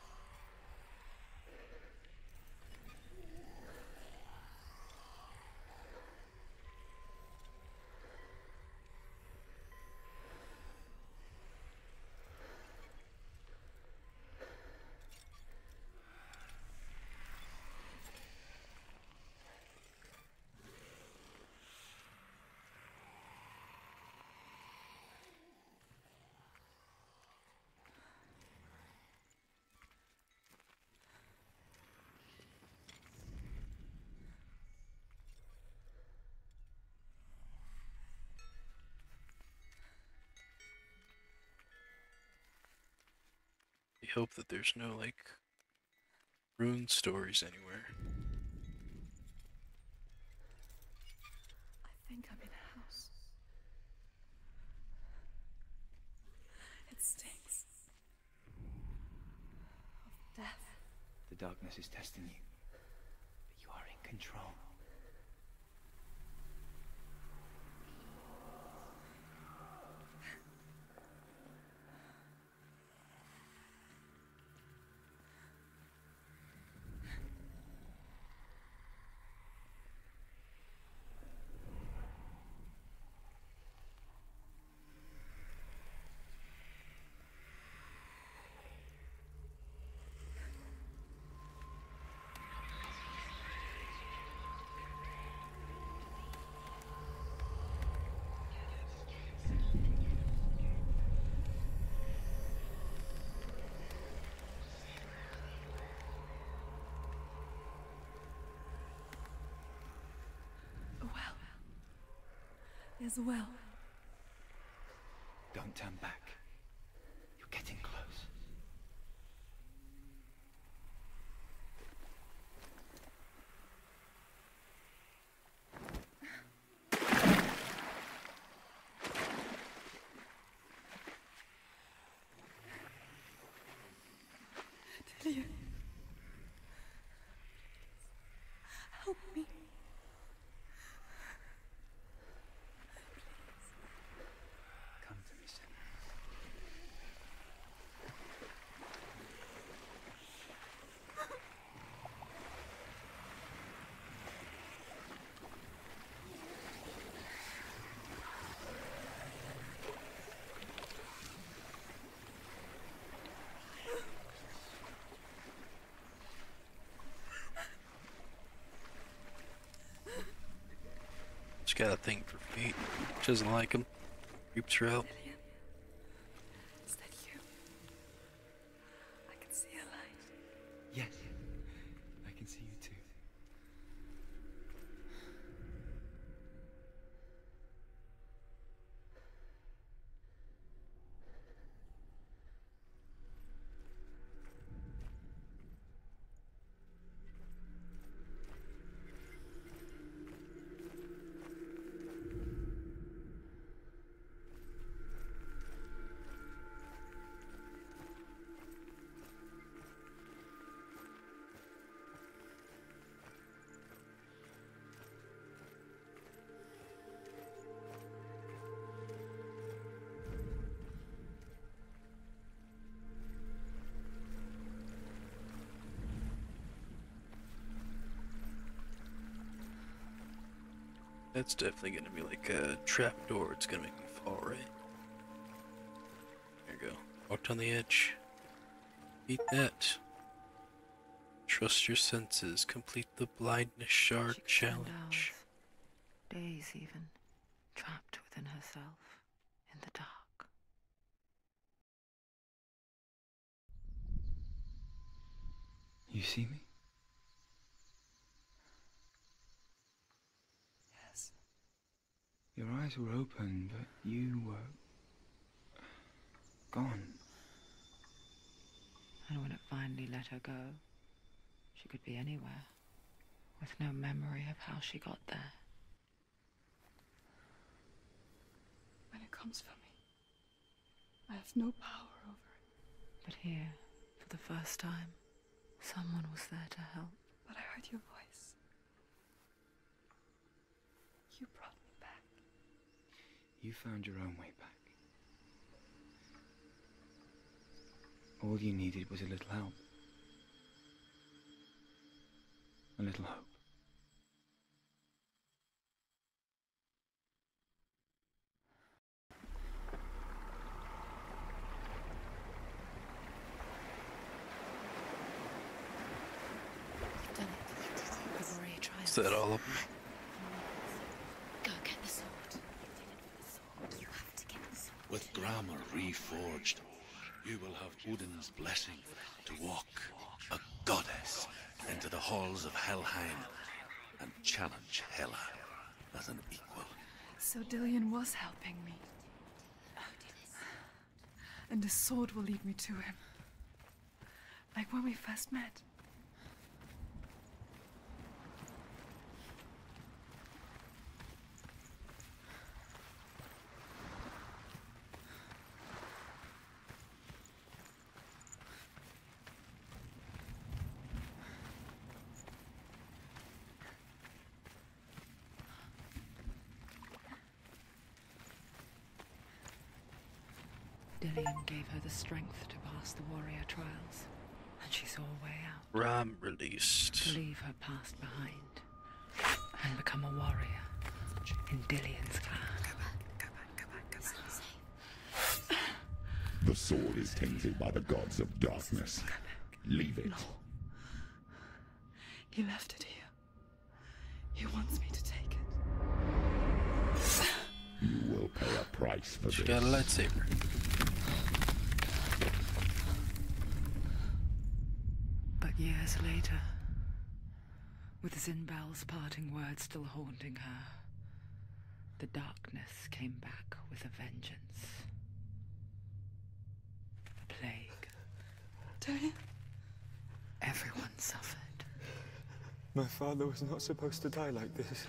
[SPEAKER 1] We hope that there's no like rune stories anywhere.
[SPEAKER 9] I think I'm in a house. It stinks of death.
[SPEAKER 7] The darkness is testing you, but you are in control.
[SPEAKER 9] as well.
[SPEAKER 7] Don't turn back. You're getting close.
[SPEAKER 9] Dillion. Help me.
[SPEAKER 7] Come to me, Senua.
[SPEAKER 1] She's got a thing for feet. She doesn't like them. Creeps her out.
[SPEAKER 9] Dillion. Is that you? I can see a light.
[SPEAKER 7] Yes. I can see you too.
[SPEAKER 1] That's definitely gonna be like a trapdoor. It's gonna make me fall, right? There you go. Walked on the edge. Beat that. Trust your senses. Complete the blindness shard
[SPEAKER 4] She could spend
[SPEAKER 1] challenge.
[SPEAKER 4] hours, days even, trapped within herself, in the dark.
[SPEAKER 7] You see me?
[SPEAKER 9] Yes.
[SPEAKER 7] Your eyes were open, but you were gone.
[SPEAKER 4] And when it finally let her go, she could be anywhere, with no memory of how she got there.
[SPEAKER 9] When it comes for me, I have no power over it.
[SPEAKER 4] But here, for the first time, someone was there to help.
[SPEAKER 9] But I heard your voice. You brought me back.
[SPEAKER 7] You found your own way back. All you needed was a little help. A little hope.
[SPEAKER 3] You've done it. The warrior triumphs.
[SPEAKER 1] Is that all of them?
[SPEAKER 3] Go get the sword. You did it for the sword. You have to get the sword.
[SPEAKER 10] With grammar reforged, you will have Odin's blessing to walk, a goddess, into the halls of Helheim and challenge Hela as an equal.
[SPEAKER 9] So Dillion was helping me. And the sword will lead me to him. Like when we first met.
[SPEAKER 4] Dillion gave her the strength to pass the warrior trials, and she saw a way out.
[SPEAKER 1] Ram released.
[SPEAKER 4] To leave her past behind and become a warrior in Dillion's clan.
[SPEAKER 11] The sword is tainted by the gods of darkness. Leave it.
[SPEAKER 9] No. He left it here. He wants me to take it.
[SPEAKER 11] You will pay a price for
[SPEAKER 1] She
[SPEAKER 11] this.
[SPEAKER 1] got a lightsaber.
[SPEAKER 4] But years later, with Zinbel's parting words still haunting her, The darkness came back with a vengeance. The plague.
[SPEAKER 9] Tony?
[SPEAKER 4] Everyone suffered.
[SPEAKER 7] My father was not supposed to die like this.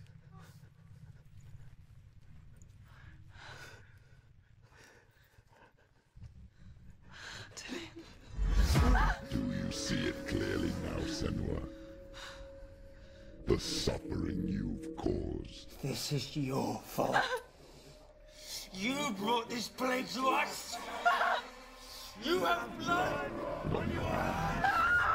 [SPEAKER 11] Do you see it clearly now, Senua? The suffering you've caused.
[SPEAKER 12] This is your fault. You brought this plague to us! You have blood on your hands!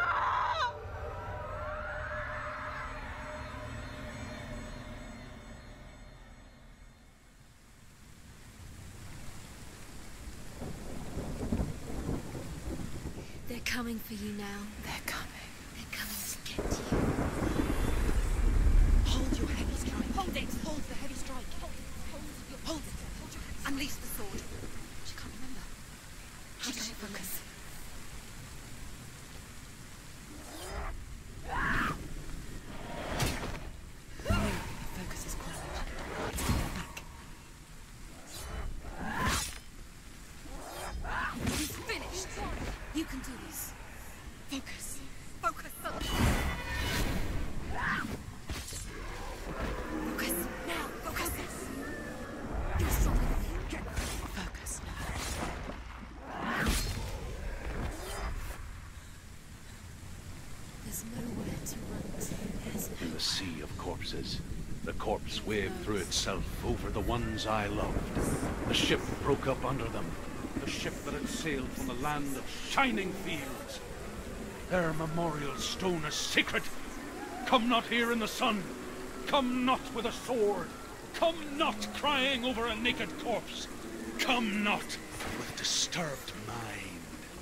[SPEAKER 3] They're coming for you now.
[SPEAKER 4] They're coming.
[SPEAKER 3] They're coming to get you.
[SPEAKER 6] Hold your heavy strike. Hold it. Hold the heavy strike. Hold it. Hold it. Hold your heavy strike. Unleash the sword. She can't remember. How does she focus?
[SPEAKER 4] Focus is quiet. Back.
[SPEAKER 6] He's finished. You can do this. Focus. Focus. Focus. Now. Focus. You're stronger than me.
[SPEAKER 4] Focus.
[SPEAKER 3] There's nowhere to run to. There's
[SPEAKER 2] In the sea of corpses, the corpse waved through itself over the ones I loved. The ship broke up under them. The ship that had sailed from the land of shining fields. Their memorial stone is sacred. Come not here in the sun. Come not with a sword. Come not crying over a naked corpse. Come not with disturbed mind.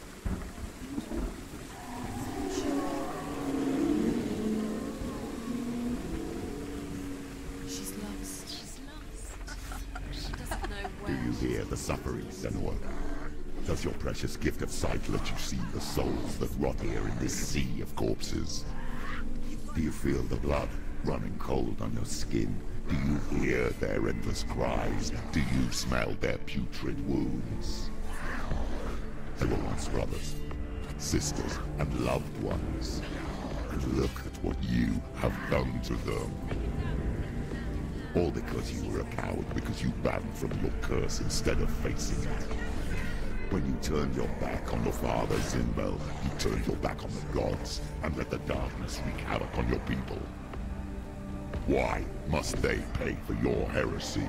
[SPEAKER 3] She's lost. She's lost. She doesn't know
[SPEAKER 11] Do
[SPEAKER 3] where.
[SPEAKER 11] you hear the suffering, Senua? Does your precious gift of sight let you see the souls that rot here in this sea of corpses? Do you feel the blood running cold on your skin? Do you hear their endless cries? Do you smell their putrid wounds? They were once brothers, sisters, and loved ones. And look at what you have done to them. All because you were a coward, because you ran from your curse instead of facing it. When you turned your back on your father, Zinbel, you turned your back on the gods and let the darkness wreak havoc on your people. Why must they pay for your heresy?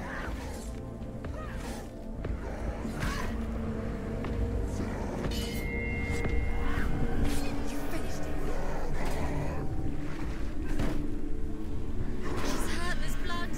[SPEAKER 3] She's hurt. There's blood.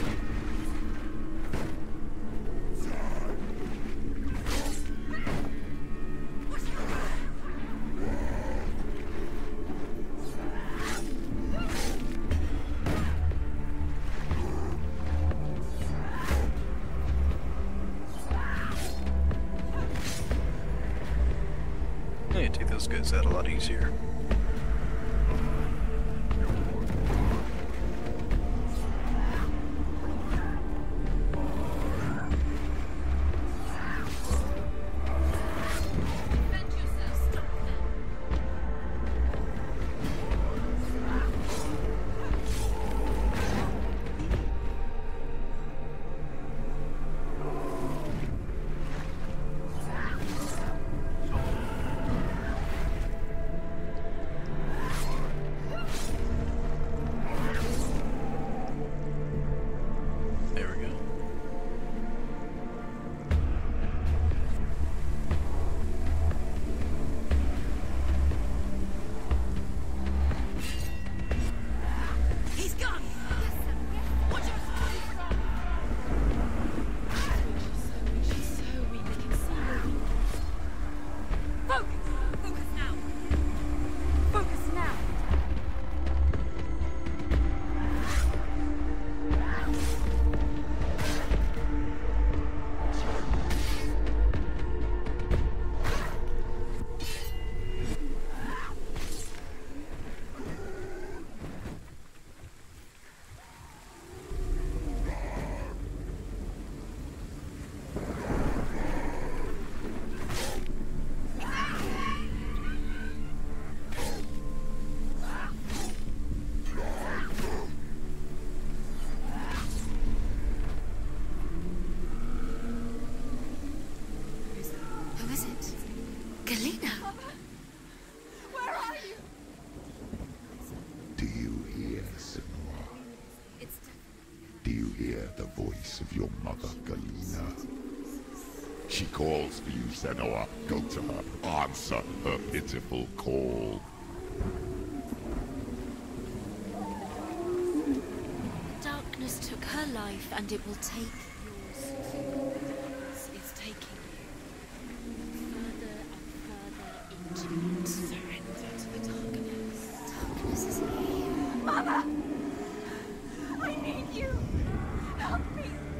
[SPEAKER 1] I can take those guys out a lot easier.
[SPEAKER 3] Defend yourself. Stop them. Galena!
[SPEAKER 6] Where are you?
[SPEAKER 11] Do you hear, Senua? Do you hear the voice of your mother, Galena? She calls for you, Senua. Go to her. Answer her pitiful call.
[SPEAKER 3] Darkness took her life, and it will take yours. It's taking you further and further into it. Surrender to the darkness. Darkness is here.
[SPEAKER 6] Mother! I need you! Help me!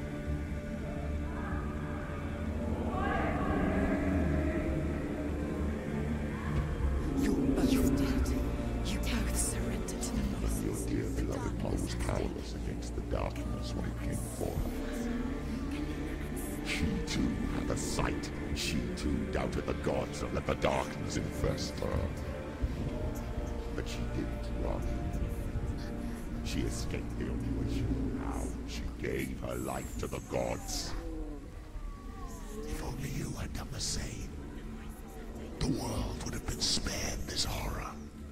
[SPEAKER 4] You're both dead. You both surrendered to the
[SPEAKER 11] But your dear beloved mother was powerless against the darkness when it came for her. She too had a sight. She too doubted the gods and let the darkness infest her. But she didn't run. She escaped the only way she knew how. She gave her life to the gods.
[SPEAKER 10] If only you had done the same, the world would have been spared this horror.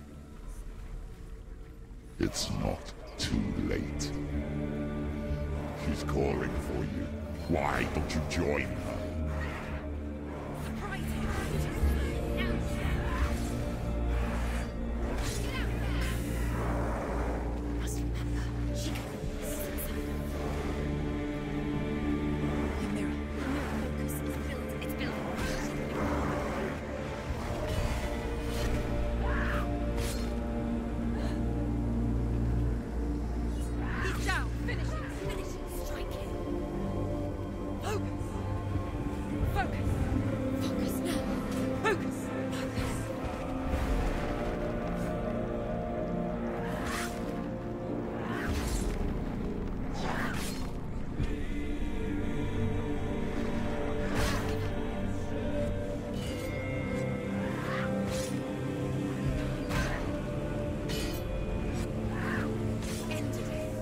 [SPEAKER 11] It's not too late. She's calling for you. Why don't you join her?
[SPEAKER 6] He's down! Finish him! Finish him! Strike him! Focus! Focus! Focus now! Focus! Focus! Ended it.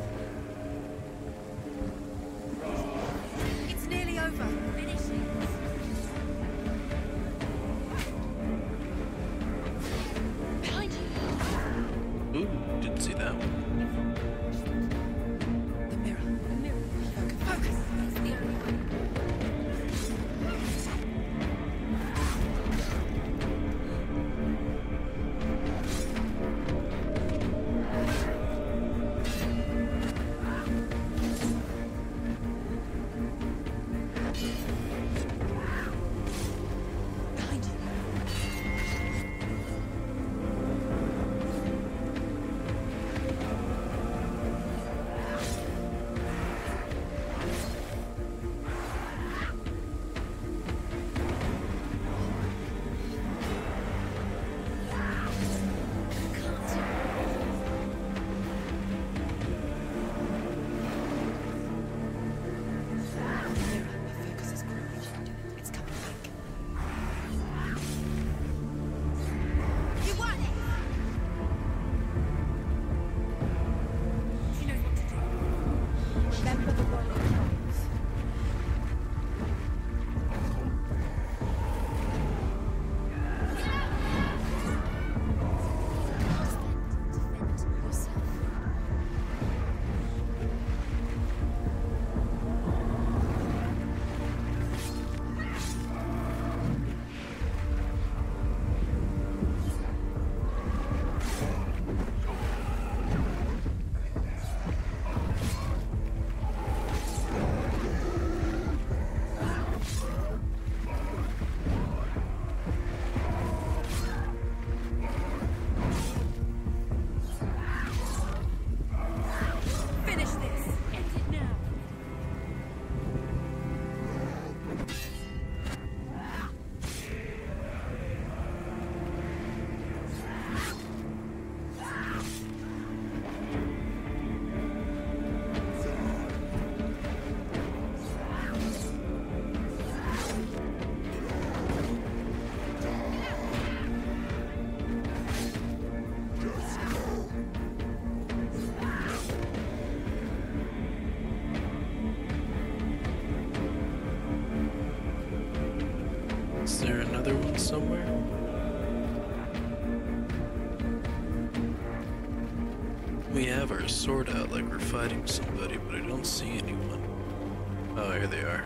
[SPEAKER 6] It's nearly over. Finishing. Behind you.
[SPEAKER 1] Ooh, didn't see that one.
[SPEAKER 4] The mirror.
[SPEAKER 6] The mirror. Focus. It's the only way.
[SPEAKER 4] Behind you. The mirror focuses
[SPEAKER 1] there another one somewhere? We have our sword out like we're fighting somebody, but I don't see anyone. Oh, here they are.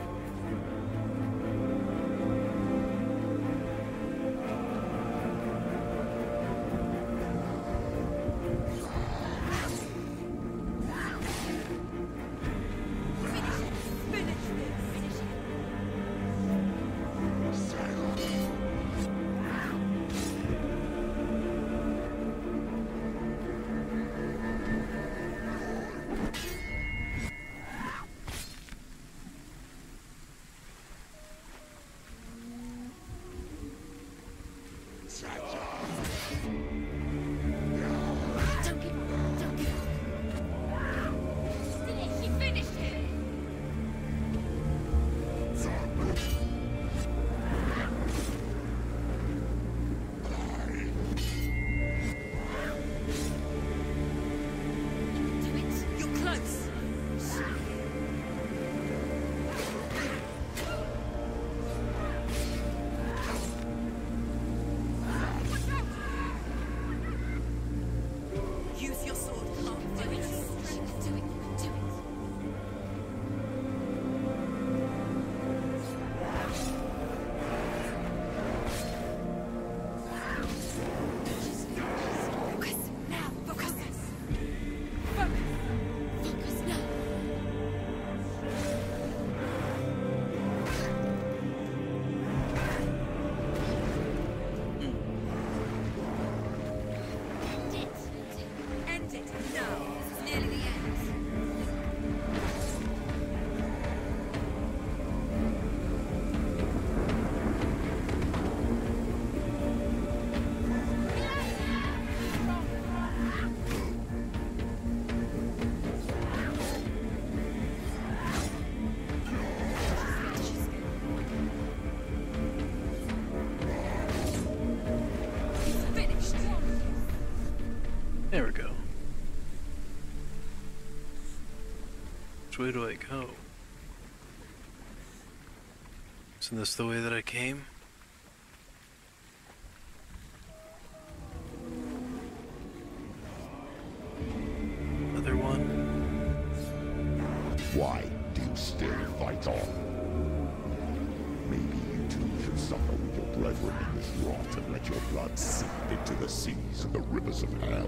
[SPEAKER 1] There we go. Which way do I go? Isn't this the way that I came? Another one?
[SPEAKER 11] Why do you still fight on? Maybe you too should suffer with your brethren in this rot and let your blood sink into the seas and the rivers of hell.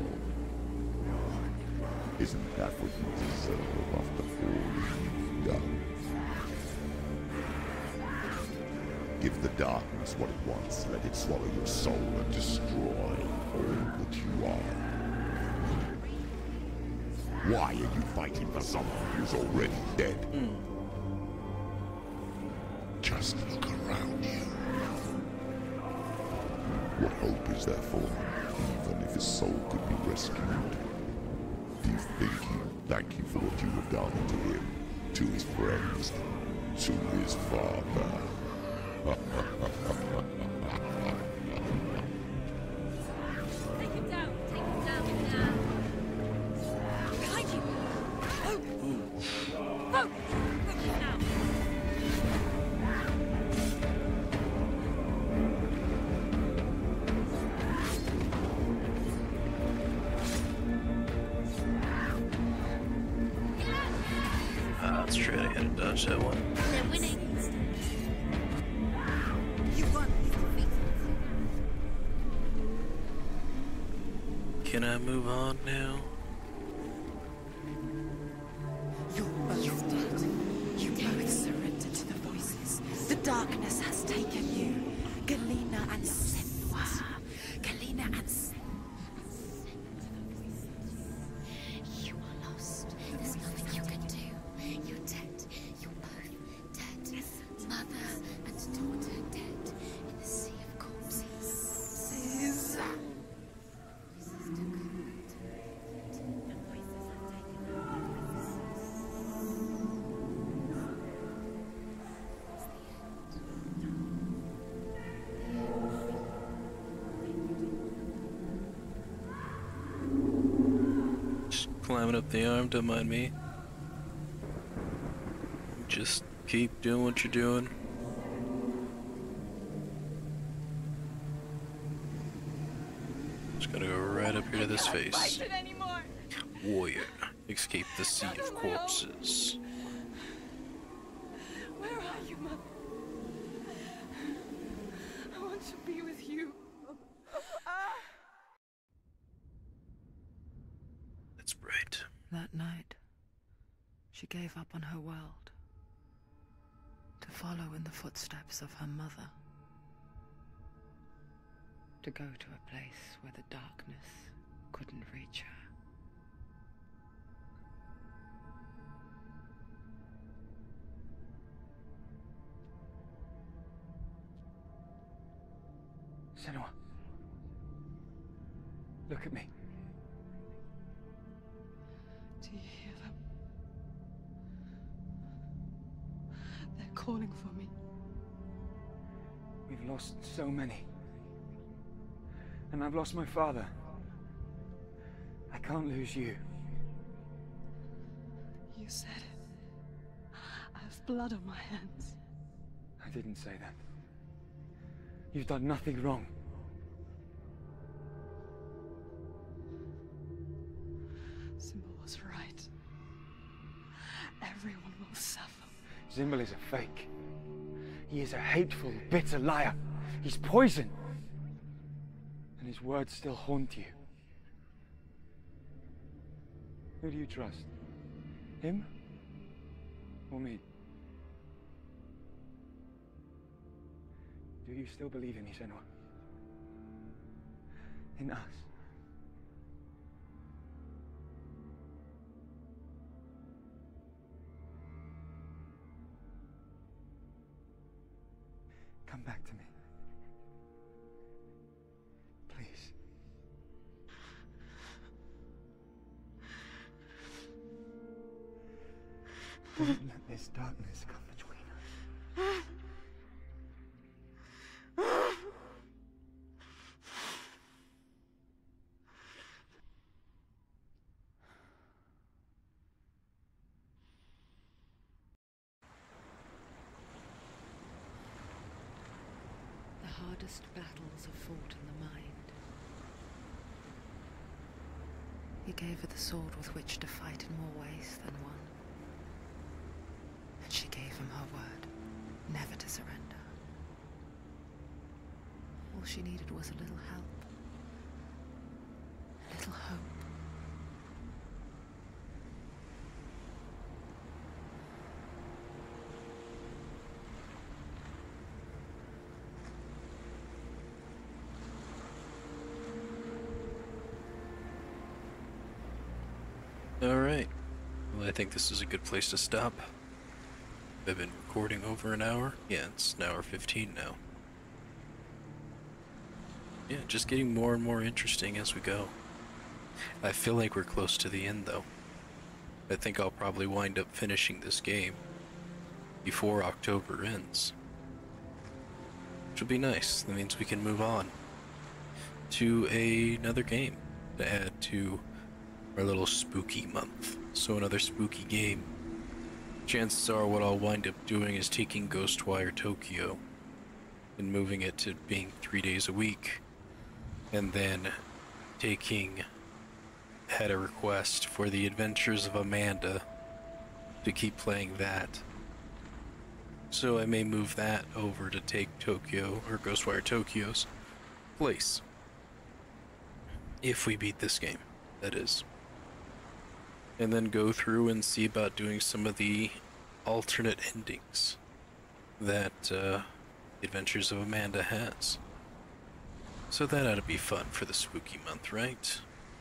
[SPEAKER 11] Isn't that what you deserve after all you've done? Give the darkness what it wants, let it swallow your soul and destroy all that you are. Why are you fighting for someone who's already dead?
[SPEAKER 10] Just look around you.
[SPEAKER 11] What hope is there for him, even if his soul could be rescued? Do you think he'll thank you for what you have done to him, to his friends, to his father?
[SPEAKER 6] Take him down now. Behind you. Vote now.
[SPEAKER 1] That's straight. I had to dodge that one.
[SPEAKER 6] They're winning. You won.
[SPEAKER 1] Can I move on now?
[SPEAKER 4] You're both dead. You both surrendered to the voices. The darkness has taken you. Galena and Senua. Galena and Senua.
[SPEAKER 3] You are lost. There's nothing you can do. You're dead. You're both dead. Mother and daughter dead in the sea of corpses.
[SPEAKER 1] Just climbing up the arm, don't mind me. Just keep doing what you're doing. Gonna go right up here to this face.
[SPEAKER 6] Fight it anymore.
[SPEAKER 1] Warrior, escape the sea of corpses.
[SPEAKER 6] Where are you, Mother? I want to be with you.
[SPEAKER 1] That's bright.
[SPEAKER 4] That night, she gave up on her world to follow in the footsteps of her mother, to go to a place where the darkness couldn't reach her.
[SPEAKER 7] Senua. Look at me.
[SPEAKER 9] Do you hear them? They're calling for me.
[SPEAKER 7] We've lost so many. And I've lost my father. I can't lose you.
[SPEAKER 9] You said it. I have blood on my hands.
[SPEAKER 7] I didn't say that. You've done nothing wrong.
[SPEAKER 9] Symbol was right. Everyone will suffer.
[SPEAKER 7] Symbol is a fake. He is a hateful, bitter liar. He's poison. And his words still haunt you. Who do you trust? Him? Or me? Do you still believe in me, Senua? In us? Come back to me. Please. Don't let this darkness come between us.
[SPEAKER 4] The hardest battles are fought in the mind. He gave her the sword with which to fight in more ways than one. And she gave him her word, never to surrender. All she needed was a little help. A little hope.
[SPEAKER 1] Alright. Well, I think this is a good place to stop. I've been recording over an hour. Yeah, it's an hour 15 now. Yeah, just getting more and more interesting as we go. I feel like we're close to the end, though. I think I'll probably wind up finishing this game before October ends. Which will be nice. That means we can move on to another game to add to our little spooky month. So another spooky game. Chances are what I'll wind up doing is taking Ghostwire Tokyo and moving it to being 3 days a week. And then had a request for the Adventures of Amanda to keep playing that. So I may move that over to take Tokyo, or Ghostwire Tokyo's place. If we beat this game, that is. And then go through and see about doing some of the alternate endings that Adventures of Amanda has. So that ought to be fun for the spooky month, right?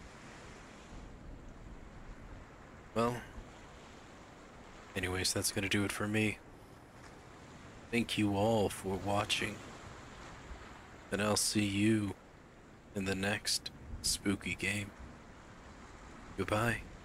[SPEAKER 1] Well, anyways, that's gonna do it for me. Thank you all for watching, and I'll see you in the next spooky game. Goodbye.